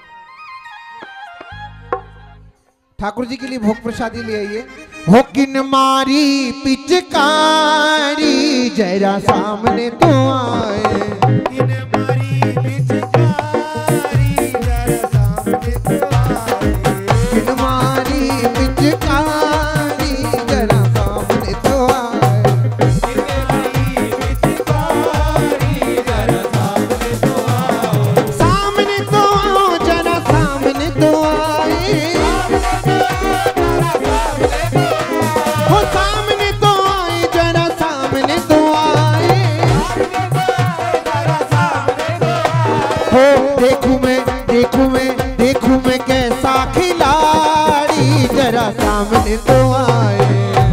S1: ठाकुर जी के लिए भोग प्रसादी ले आइए। हो किन मारी पिचकारी जरा सामने तो आए,
S3: किन मारी पिचकारी जरा सामने तो आए,
S1: किन मारी पिचकारी जरा सामने तो आए,
S3: किन मारी पिचकारी जरा सामने तो आओ,
S1: सामने तो आओ जरा सामने तो आए, हो सामने तो आए जरा सामने तो आए, हो देखूं मैं कैसा खिलाड़ी जरा सामने तो आए,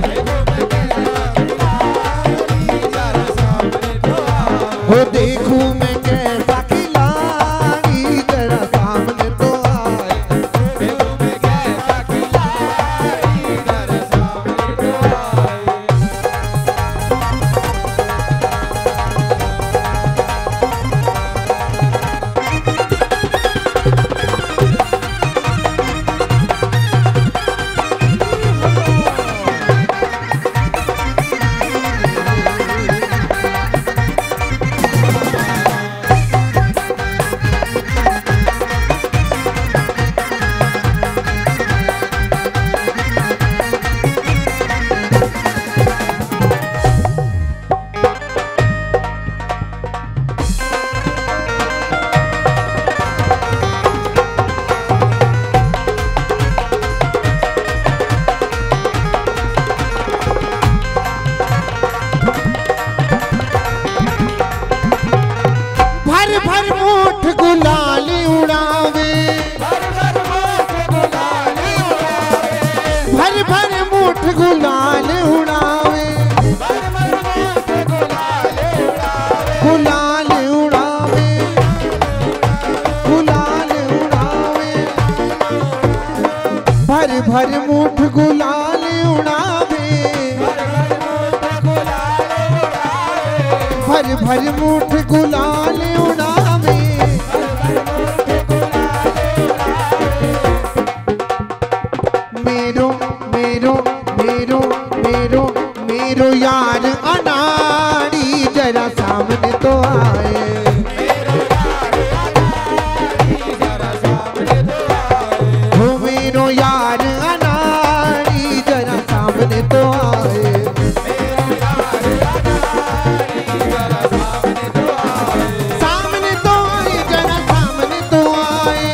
S1: हो देखूं मैं कैसा खिलाड़ी जरा सामने तो आए। भर मुठ गुलाल उड़ावे, भर मुठ गुलाल उड़ावे, गुलाल उड़ावे, गुलाल उड़ावे, भर मुठ गुलाल उड़ावे, भर मुठ गुलाल उड़ावे, मेरो यार अनाड़ी जरा सामने तो आए, हो मेरो यार अनाड़ी जरा सामने तो आए, सामने तो आए जरा सामने तो आए,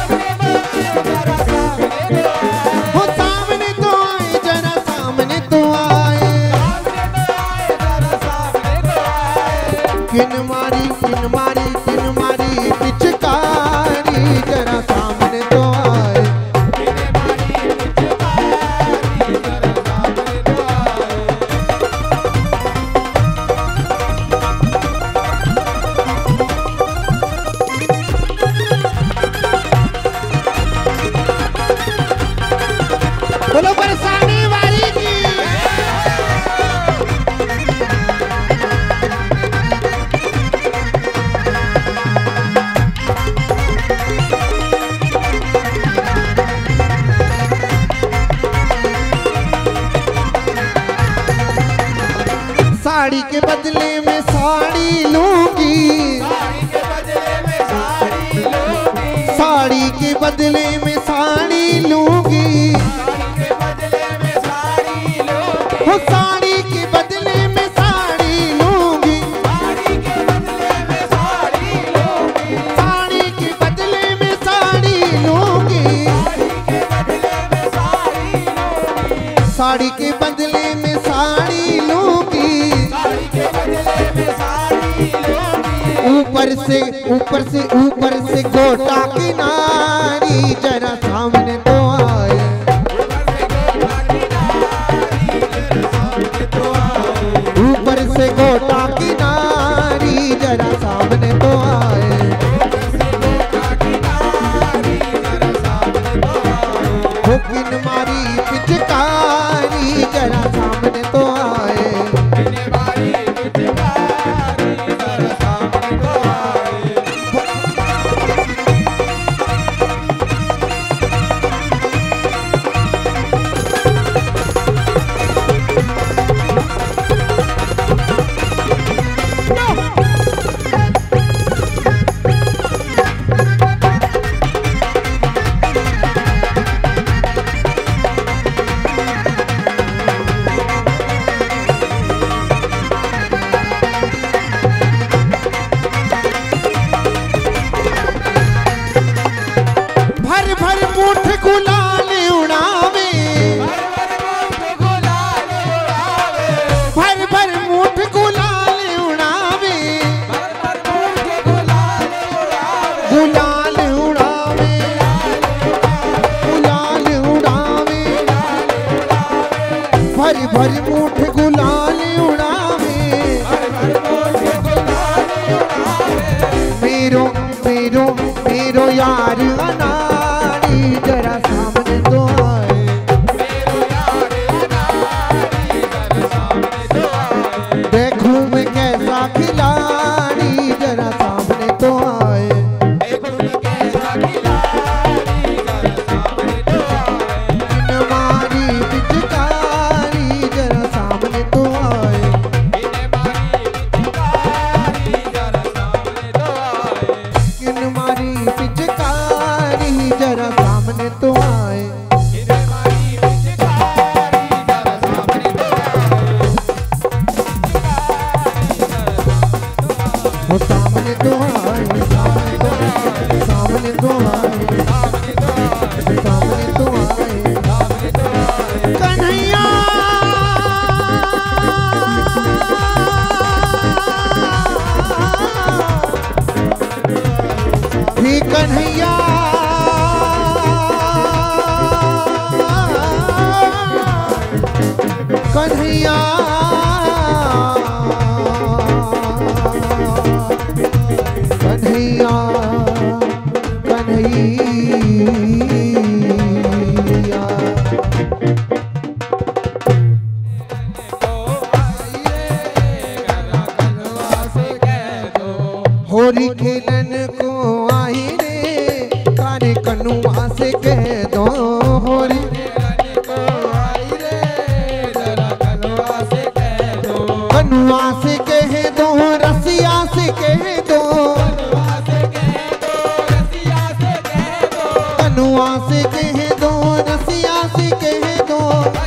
S1: हो सामने तो आए जरा सामने तो आए, किन मारी पिचकारी जरा सामने तो आए, बोलो बरसाने वाली की। साड़ी के बदले में साड़ी लूंगी, साड़ी के बदले में साड़ी साड़ी के बदले में साड़ी लूंगी,
S3: साड़ी के बदले में साड़ी लूंगी,
S1: ऊपर से गोटा की नारी जरा सामने तो आए,
S3: ऊपर से गोटा की नारी जरा सामने तो आए,
S1: ऊपर से गोटा की नारी जरा सामने तो आए, हुकिन मारी पिचकारी जरा सामने तो आए, भरी मुठ गुलाल उड़ावे, मेरो मेरो मेरो यार अनाड़ी जरा सामने तो आए, देखूं मैं कैसा खिलाड़ी जरा सामने तो आए, कन्हैया कन्हैया कन्हैया कन्हैया होरी खेलन को आई रे काने कनुआ से कह दो, होरी कनुआ से कह दो, रसिया से कह दो, कनुआ से कह दो, रसिया से कह दो,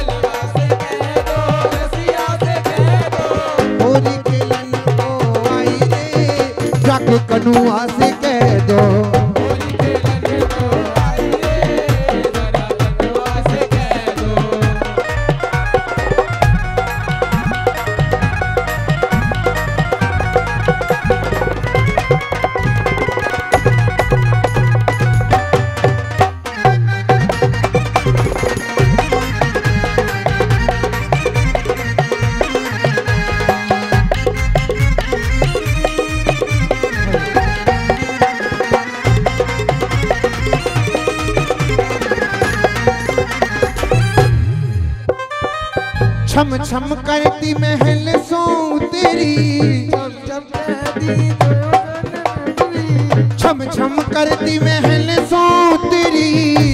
S1: होरी खेलन को आई रे जाके कनुआ से कह दो, छम छम करती महल सो तेरी, छम छम करती महल सो तेरी,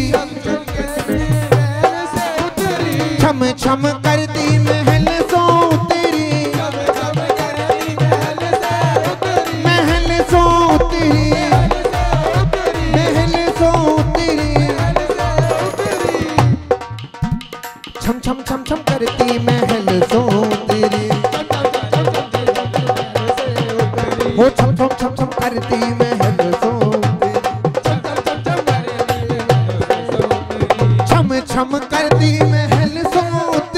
S1: छम छम करती महल सो तेरी, महल सो तेरी, महल सो तेरी, छम छम छम छम करती महल सो तेरी, हो छम छम छम छम करती महल सो तेरी, छम छम करती महल सो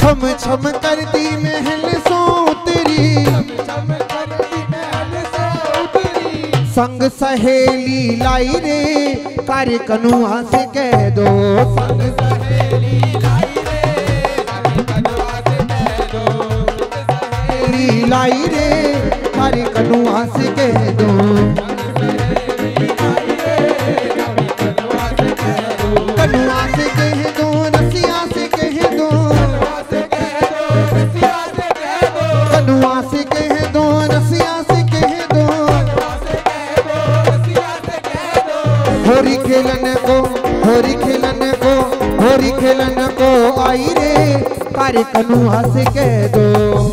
S1: छम छम करती महल सो उतरी, संग सहेली लाई रे कार्य कनुआ से कह दो, संग सहेली लाई रे कार्य कनुआ से कह दो, कनुआ से कह दो रसिया से कह दो, कनुआ से कह दो रसिया से कह दो, होरी खेलन को होरी खेलन को होरी खेलन को आई रे कार्य कनुआ से कह दो,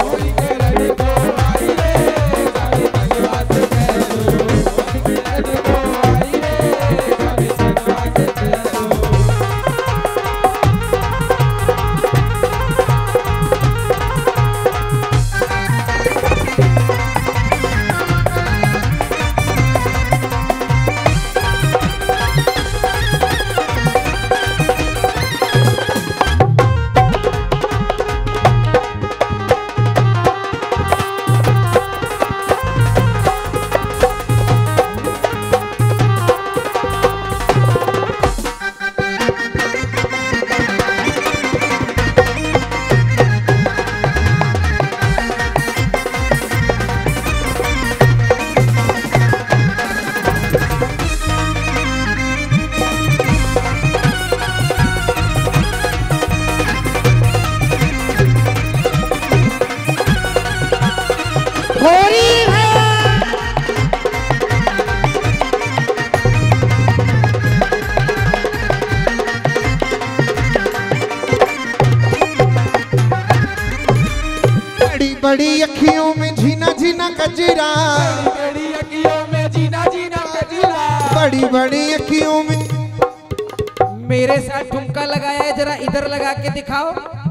S1: बड़ी अखियों में झीना झीना कजरा,
S2: बड़ी अखियों में जीना जीना कजरा,
S1: बड़ी बड़ी अखियों में।
S2: मेरे साथ ठुमका लगाया है, जरा इधर लगा के दिखाओ।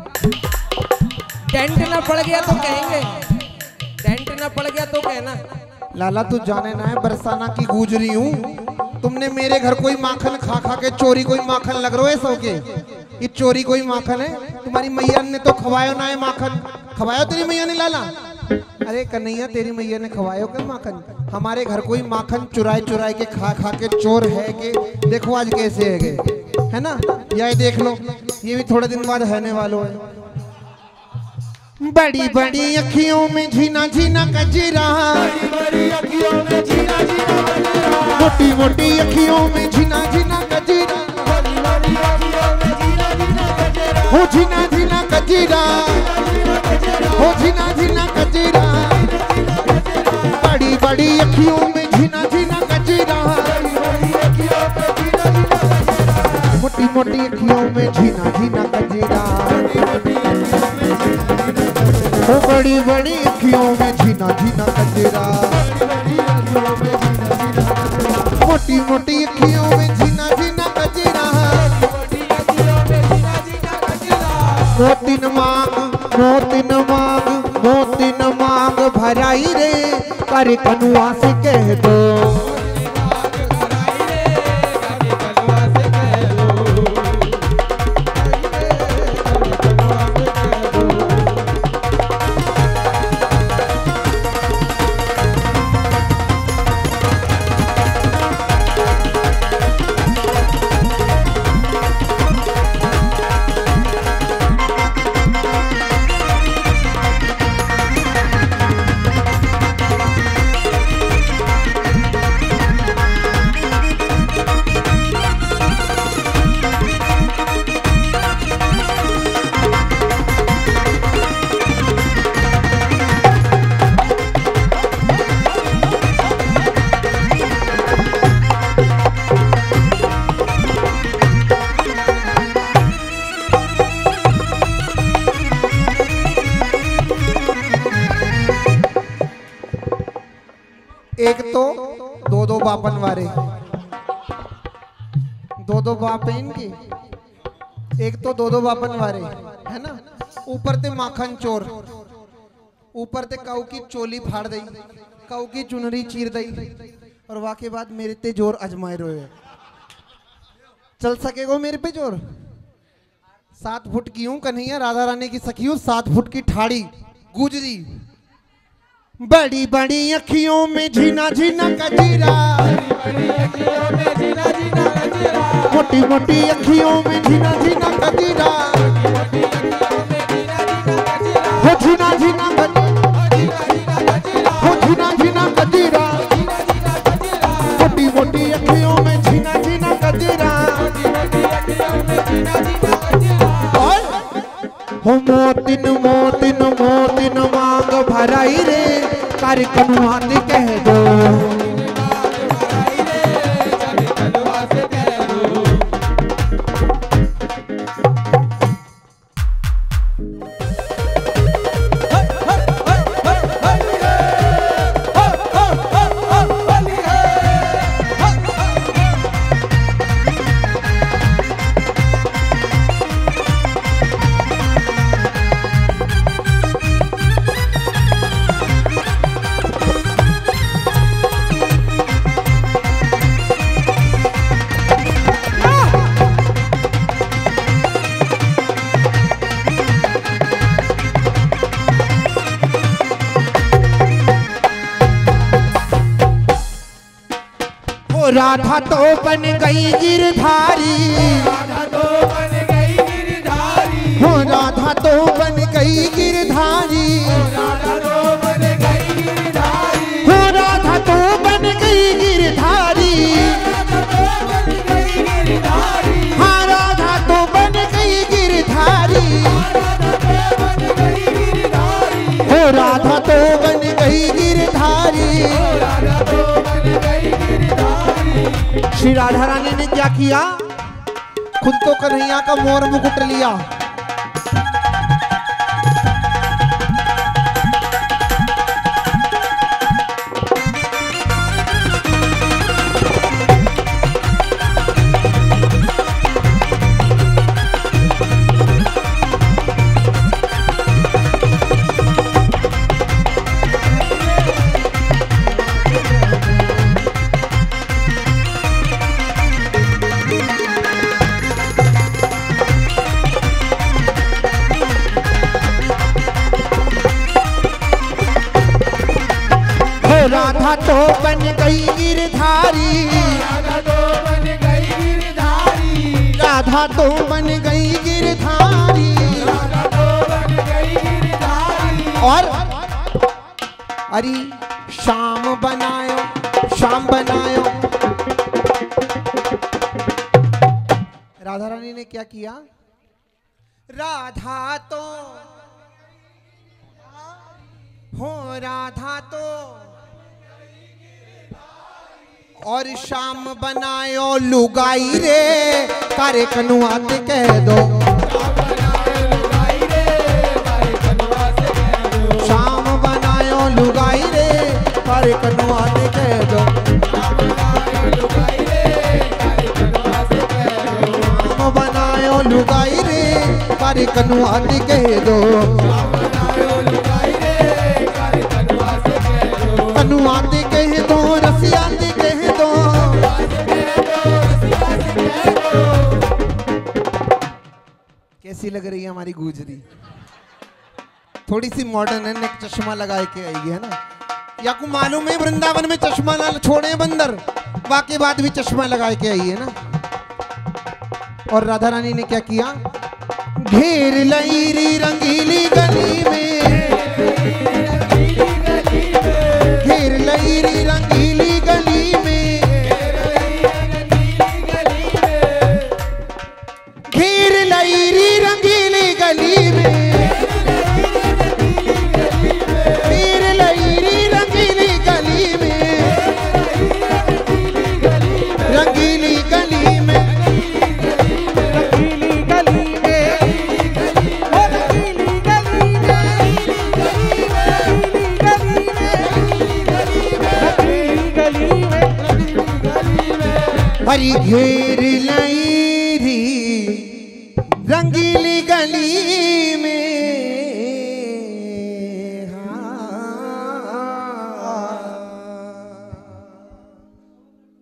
S2: टेंट ना पड़ गया तो कहेंगे, टेंट ना पड़ गया तो कहना।
S1: लाला तू जाने ना है बरसाना की गुजरी हूँ, तुमने मेरे घर कोई माखन खा खा के चोरी कोई माखन लग रहा है सो के, ये चोरी कोई माखन है? तुम्हारी मैया ने तो खवायो ना है माखन, खवायो तेरी मैया ने लाला? अरे कन्हैया तेरी मैया ने खवायो क्या माखन? हमारे घर कोई माखन चुराए चुराए के खा खा के चोर है के देखो आज कैसे है गए, है ना? यही देख लो, ये भी थोड़े दिन बाद रहने वालों है। बड़ी बड़ी अखियों में झीना झीना कजरा,
S2: बड़ी बड़ी अखियों में जीना जीना कजरा,
S1: मोटी मोटी अखियों में झीना झीना कजरा,
S2: बड़ी बड़ी अखियों में जीना जीना कजरा,
S1: हो झीना झीना कजरा, हो झीना झीना कजरा, बड़ी बड़ी अखियों में झीना झीना कजरा, मोटी मोटी अखियों में झीना झीना कजरा, हो बड़ी बड़ी अखियों में झीना झीना कजरा, मोटी मोटी अखियों में झीना झीना कजरा, मोतिन मांग मोतिन मांग मोतिन मांग भराई रे कर कनुआ से कह दो, एक तो दो दो बापन वारे, दो बाप है इनके, एक तो दो बापन वारे है ना, ऊपर ते माखन चोर, ऊपर ते काऊ की चोली फाड़ दई, काऊ की चुनरी चीर दई, और वाके बाद मेरे ते जोर अजमाए रोए। चल सकेगो मेरे पे जोर? 7 फुट की हूँ कन्हैया, राधा रानी की सखी हूँ, 7 फुट की ठाड़ी गुजरी। बड़ी बड़ी अखियों में झीना झीना कजीरा, मोटी मोटी अखियों में झीना झीना कजीरा, हो झीना झीना हो झीना झीना कजीरा, मोटी मोटी अखियों में झीना झीना कजीरा। हो मोतिन मोतिन मोतिन मांग भराई रे, कर कनुआत कह दो। राधा तो बन गई गिरधारी, राधा तो बन गई गिरधारी, हो राधा तो बन गई गिरधारी, राधा तो बन गई गिरधारी, हो राधा तो बन गई गिरधारी, हाँ राधा तो बन गई गिरधारी, हो राधा तो बन गई गिरधारी। श्री राधा रानी ने क्या किया, खुद तो कन्हैया का मोर मुकुट लिया, राधा तो बन गई गिरधारी, राधा तो बन गई गिरधारी, राधा तो बन गई गिरधारी, राधा तो बन गई गिरधारी। और अरे शाम बनायो शाम बनायो। राधा रानी ने क्या किया, राधा तो हो राधा तो और शाम बनायो लुगाई रे, कारे कनुआत कह दो। शाम बनायो लुगाई रे, कारे कनुआत कह दो। शाम बनायो लुगाई रे, कारे कनुआत कह दो। कनुआत कह दो, रसियात कह दो। कैसी लग रही है हमारी गुजरी, थोड़ी सी मॉडर्न है, नेक चश्मा लगाए के आई है ना। या को मालूम है वृंदावन में चश्मा ना छोड़े बंदर, वाके बाद भी चश्मा लगाए के आई है ना। और राधा रानी ने क्या किया, घेर लईरी रंगीली गली में, घेर लईरी रंगीली गली में, घेर लईरी रंगीली गली में, घेर लईरी रंगीली गली में, रंगीली गली में, रंगीली गली में, रंगीली गली में, हरी घेर लईरी रंगीली गली में।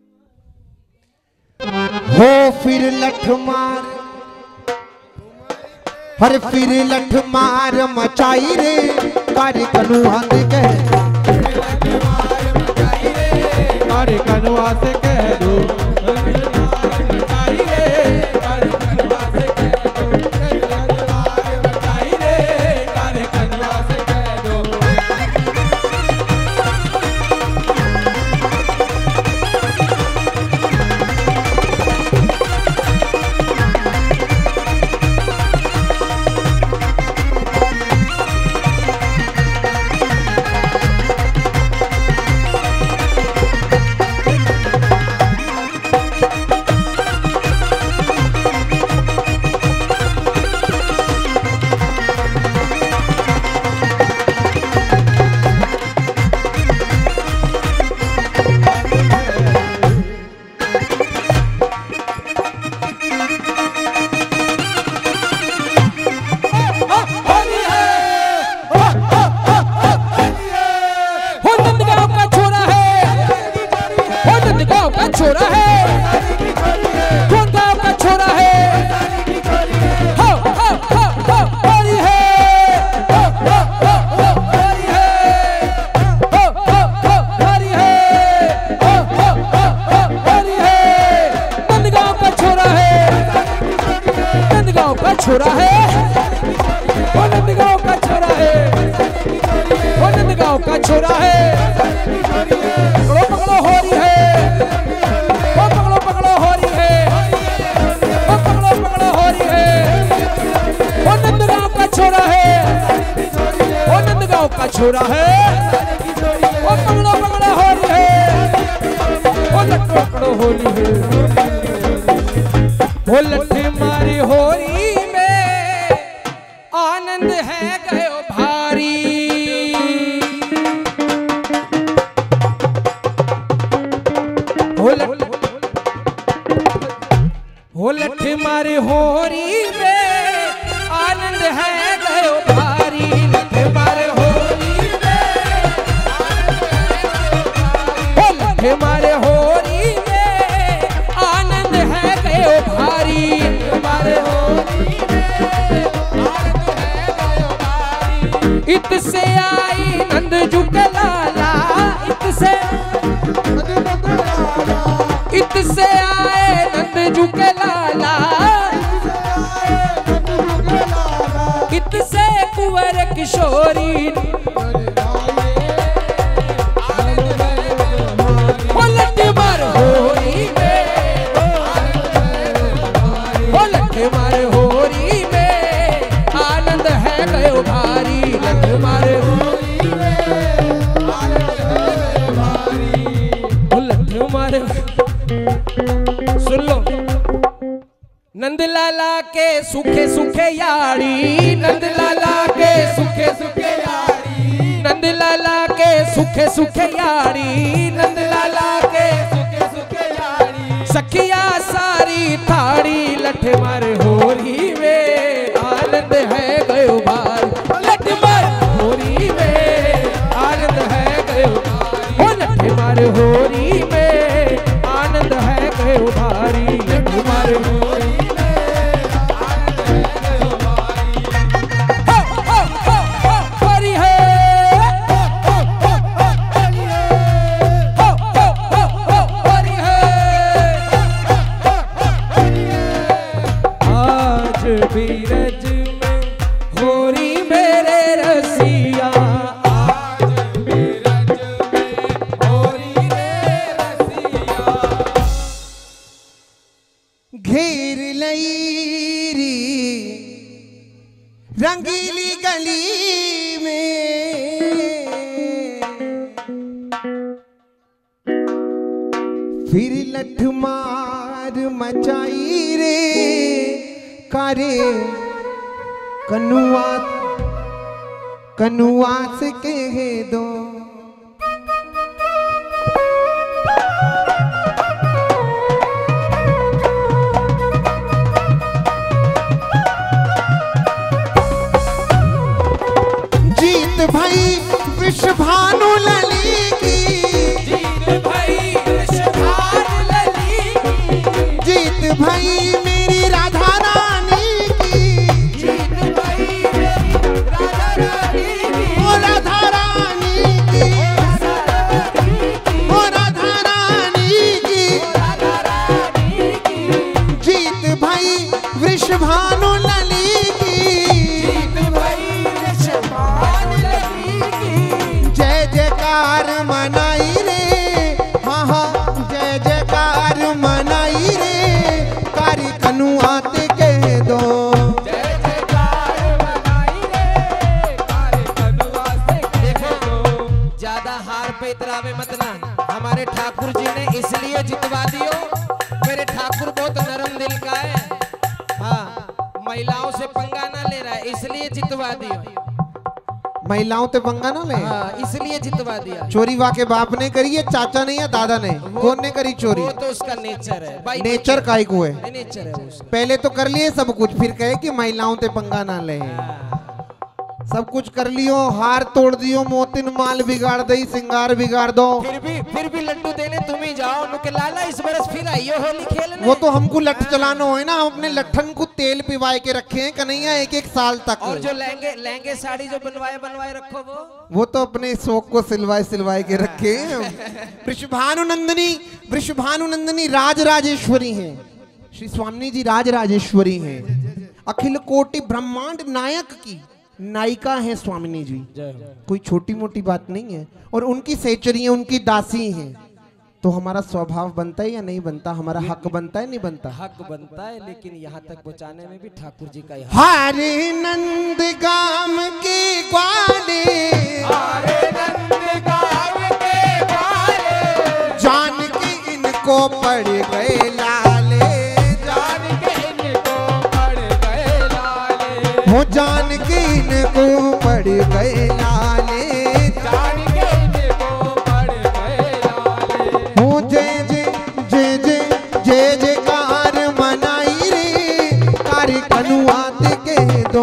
S1: हो फिर लठ मार
S3: हर फिर लठ मार मचाई रे कार कनुआ से कह कार कनुआ से कह दो
S2: छोरा है कौन गाँव का छोरा है हो होली है हो होली है हो होली है हो होली है नंदगांव का छोरा है नंदगांव का छोरा है वो नंदगांव का छोरा है वो नंदगांव का छोरा है पकड़ो पकड़ो होली है पकड़ो हो रही है वो पकड़ो हो रही है वो नंदगांव का छोरा है वो नंदगांव का छोरा है वो पकड़ो हो रही है वो पकड़ो हो रही है वो लट्ठी मारी होरी में आनंद है गयो भारी वो लठ मारे होरी में आनंद है गयो भारी लठ मारे होरी में वो लठ मारे होरी में आनंद है गयो भारी मारे होरी में आनंद है गयो भारी इत से आई नंद जुग लाला इत से आए नंद जुग लाला इत से कुंवर किशोरी वो लठ मार होरी में वो लठ मार होरी में आनंद है गयो भारी लठ मार होरी में वो लठ मार सुन लो नंदलाला के सुखे सुखे याड़ी नंदलाला के सुखे सुखे याड़ी नंदलाला के सुखे सुखे याड़ी नंदलाला के सुखे सुखे याड़ी सखिया सारी थाड़ी लठ मार होरी में आनंद है गयो भारी लठ मार होरी में आनंद है गयो भारी लठ मार होरी में आनंद है गयो भारी लठ मार होरी में आनंद है गयो भारी होरी है होरी है आज भी रज में होरी मेरे रसिया आज भी रज में होरी रे रसिया
S3: घेर लई री रंगीली गली में फिर लठ मार मचाई रे कारे कनुआ कनुआ से कह दो जीत भाई विश्वभानु लली की
S2: जीत भाई विश्वभानु लली की
S3: जीत भाई मेरी राधा रानी की
S2: जीत ठाकुर बहुत नरम दिल का है। हाँ, महिलाओं से पंगा ना ले रहा है, इसलिए जितवा दिया।
S1: महिलाओं ते पंगा ना ले,
S2: हाँ, इसलिए जितवा दिया।
S1: चोरी वाके बाप ने करी है, चाचा ने या दादा ने? कौन ने करी चोरी?
S2: वो तो उसका नेचर है भाई।
S1: नेचर काहे को है?
S2: नेचर है उसका।
S1: पहले तो कर लिए सब कुछ, फिर कहे कि महिलाओं ते पंगा ना ले। सब कुछ कर लियो, हार तोड़ दियो, मोतिन माल बिगाड़ दई, सिंगार बिगाड़ दो,
S2: फिर भी लड्डू देने तुम ही जाओ। नुके लाला इस बरस फिर आइयो होली खेलने।
S1: वो तो हमको लठ चलाना है ना, हम अपने लठन को तेल पिवाए के रखे हैं कन्हैया 1-1 साल तक।
S2: और जो लहंगे साड़ी जो बनवाए रखो
S1: वो तो अपने शौक को सिलवाए के रखे हैं। वृषभानुनंदिनी राजराजेश्वरी हैं, श्री स्वामी जी राजराजेश्वरी हैं, अखिल कोटि ब्रह्मांड नायक की नायिका है स्वामिनी जी। कोई छोटी मोटी बात नहीं है। और उनकी सहचरी है, उनकी दासी हैं। तो हमारा स्वभाव बनता है या नहीं बनता? हमारा हक बनता है नहीं बनता?
S2: हक बनता है, लेकिन यहाँ तक पहुँचाने में भी ठाकुर जी का ही
S1: हरे नंद गाम के ग्वाले,
S2: हरे नंद गाम के ग्वाले,
S1: जान के इनको पड़ गए लाले,
S2: जान के इनको पड़ गए लाले,
S1: हो जान के इनको पड़ गए लाले,
S2: जान के इनको पड़ गए लाले।
S1: हो जय जय जय जय जय जयकार मनाई रे, कारी कनुआत के दो।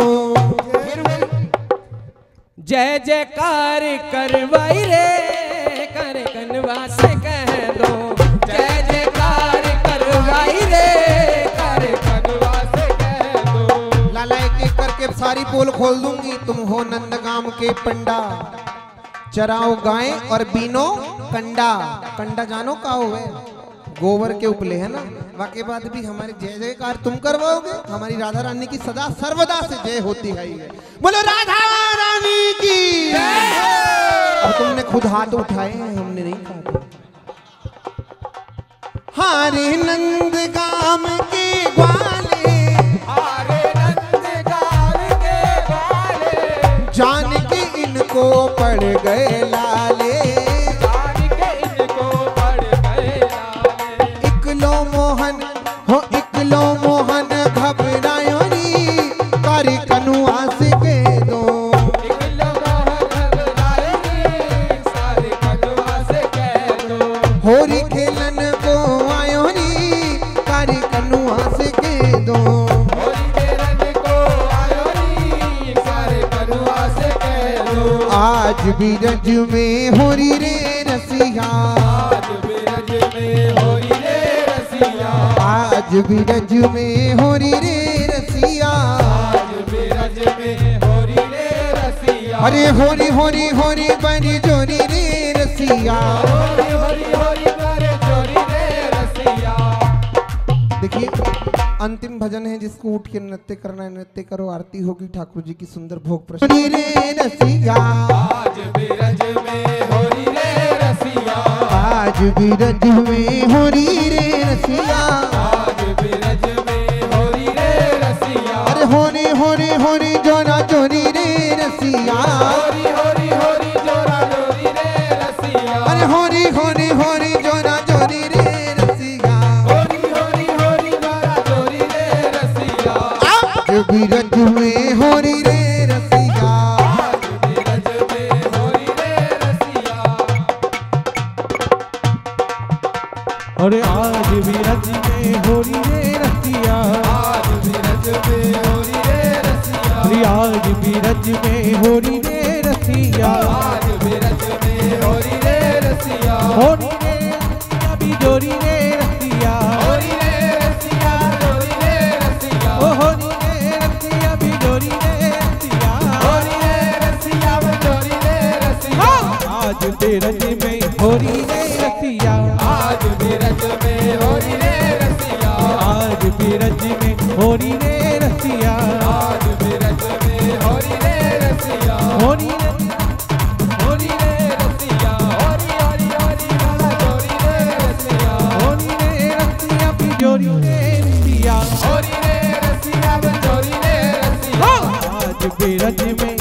S2: जय जयकार करवाई रे, कर कनवा से कह दो। जय जयकार करवाई रे, कर कनवा से कह दो।
S1: लाला एक करके सारी पोल खोल दूंगी। तुम हो नंदगाम के पंडा, चराओ गाय और बीनो कंडा। कंडा जानो का हो है? गोबर के उपले है ना। वाके बाद भी हमारे जय जयकार तुम करवाओगे। हमारी राधा रानी की सदा सर्वदा से जय होती है। बोलो राधा रानी की। अब तुमने खुद हाथ उठाए हैं, हमने नहीं कहा। हरे नंद गाम के ग्वाले,
S2: हरे नंद गाम के ग्वाले,
S1: जान के इनको पड़ गए लाले,
S2: जान के इनको पड़ गए लाले।
S1: इकलो मोहन हो इकलो मोहन घबरायो नी, कारी कनुआ से के दो।
S2: इकलो मोहन घबरायो नी, सारे कनवा से कह दो।
S1: होरी खेलन को आयो नी, कारी कनुआ से के दो।
S2: होली के रंग को आयो नी, सारे कनवा से कह दो।
S1: आज भी रज में होरी रे रसिया,
S2: आज बिरज में होली रे रसिया,
S1: आज भी रज में होरी रे रसिया।
S2: आज बिरज में होली रे रसिया।
S1: अरे होरी होरी होरी बड़ी जोरी रे रसिया।
S2: होली होली होली करे चोरी रे रसिया।
S1: देखिए अंतिम भजन है जिसको उठ के नृत्य करना है, नृत्य करो, आरती होगी ठाकुर जी की सुंदर भोग प्रसाद रे रसिया।
S2: आज बिरज में होली रे रसिया,
S1: आज भी रज में होरी रे रसिया।
S2: आज बिरज में होली रे रसिया।
S1: अरे होरी होरी होरी जोरा जोरी रे रसिया।
S2: होरी होरी होरी जोरा जोरी रे रसिया।
S1: अरे होरी होरी होरी जोरा जोरी रे रसिया।
S2: होरी होरी होरी जोरा जोरी रे रसिया।
S1: आज भी रज में होरी रे रसिया।
S2: आज बिरज में होली रे रसिया।
S3: अरे आज भी रज में होली रे रसिया।
S2: आज बिरज में होली रे रसिया।
S3: अरे आज भी रज में होली रे रसिया।
S2: आज बिरज में होली रे रसिया।
S3: होली रे रसिया भी जोरी रे रसिया।
S2: होली रे रसिया जोरी रे रसिया।
S3: ओ होली रे रसिया भी जोरी रे रसिया।
S2: होली रे रसिया जोरी रे रसिया।
S3: आज भी रज में होली रे रसिया।
S2: आज बिरज में होली रे रसिया।
S3: आज भी रज में होली रे रसिया।
S2: आज बिरज में होली रे रसिया।
S3: होली रे
S2: होली रे रसिया। होली होली होली वाला जोरी रे रसिया।
S3: होली रे रसिया भी जोरी रे रसिया।
S2: होली रे रसिया जोरी रे रसिया।
S3: आज भी रज में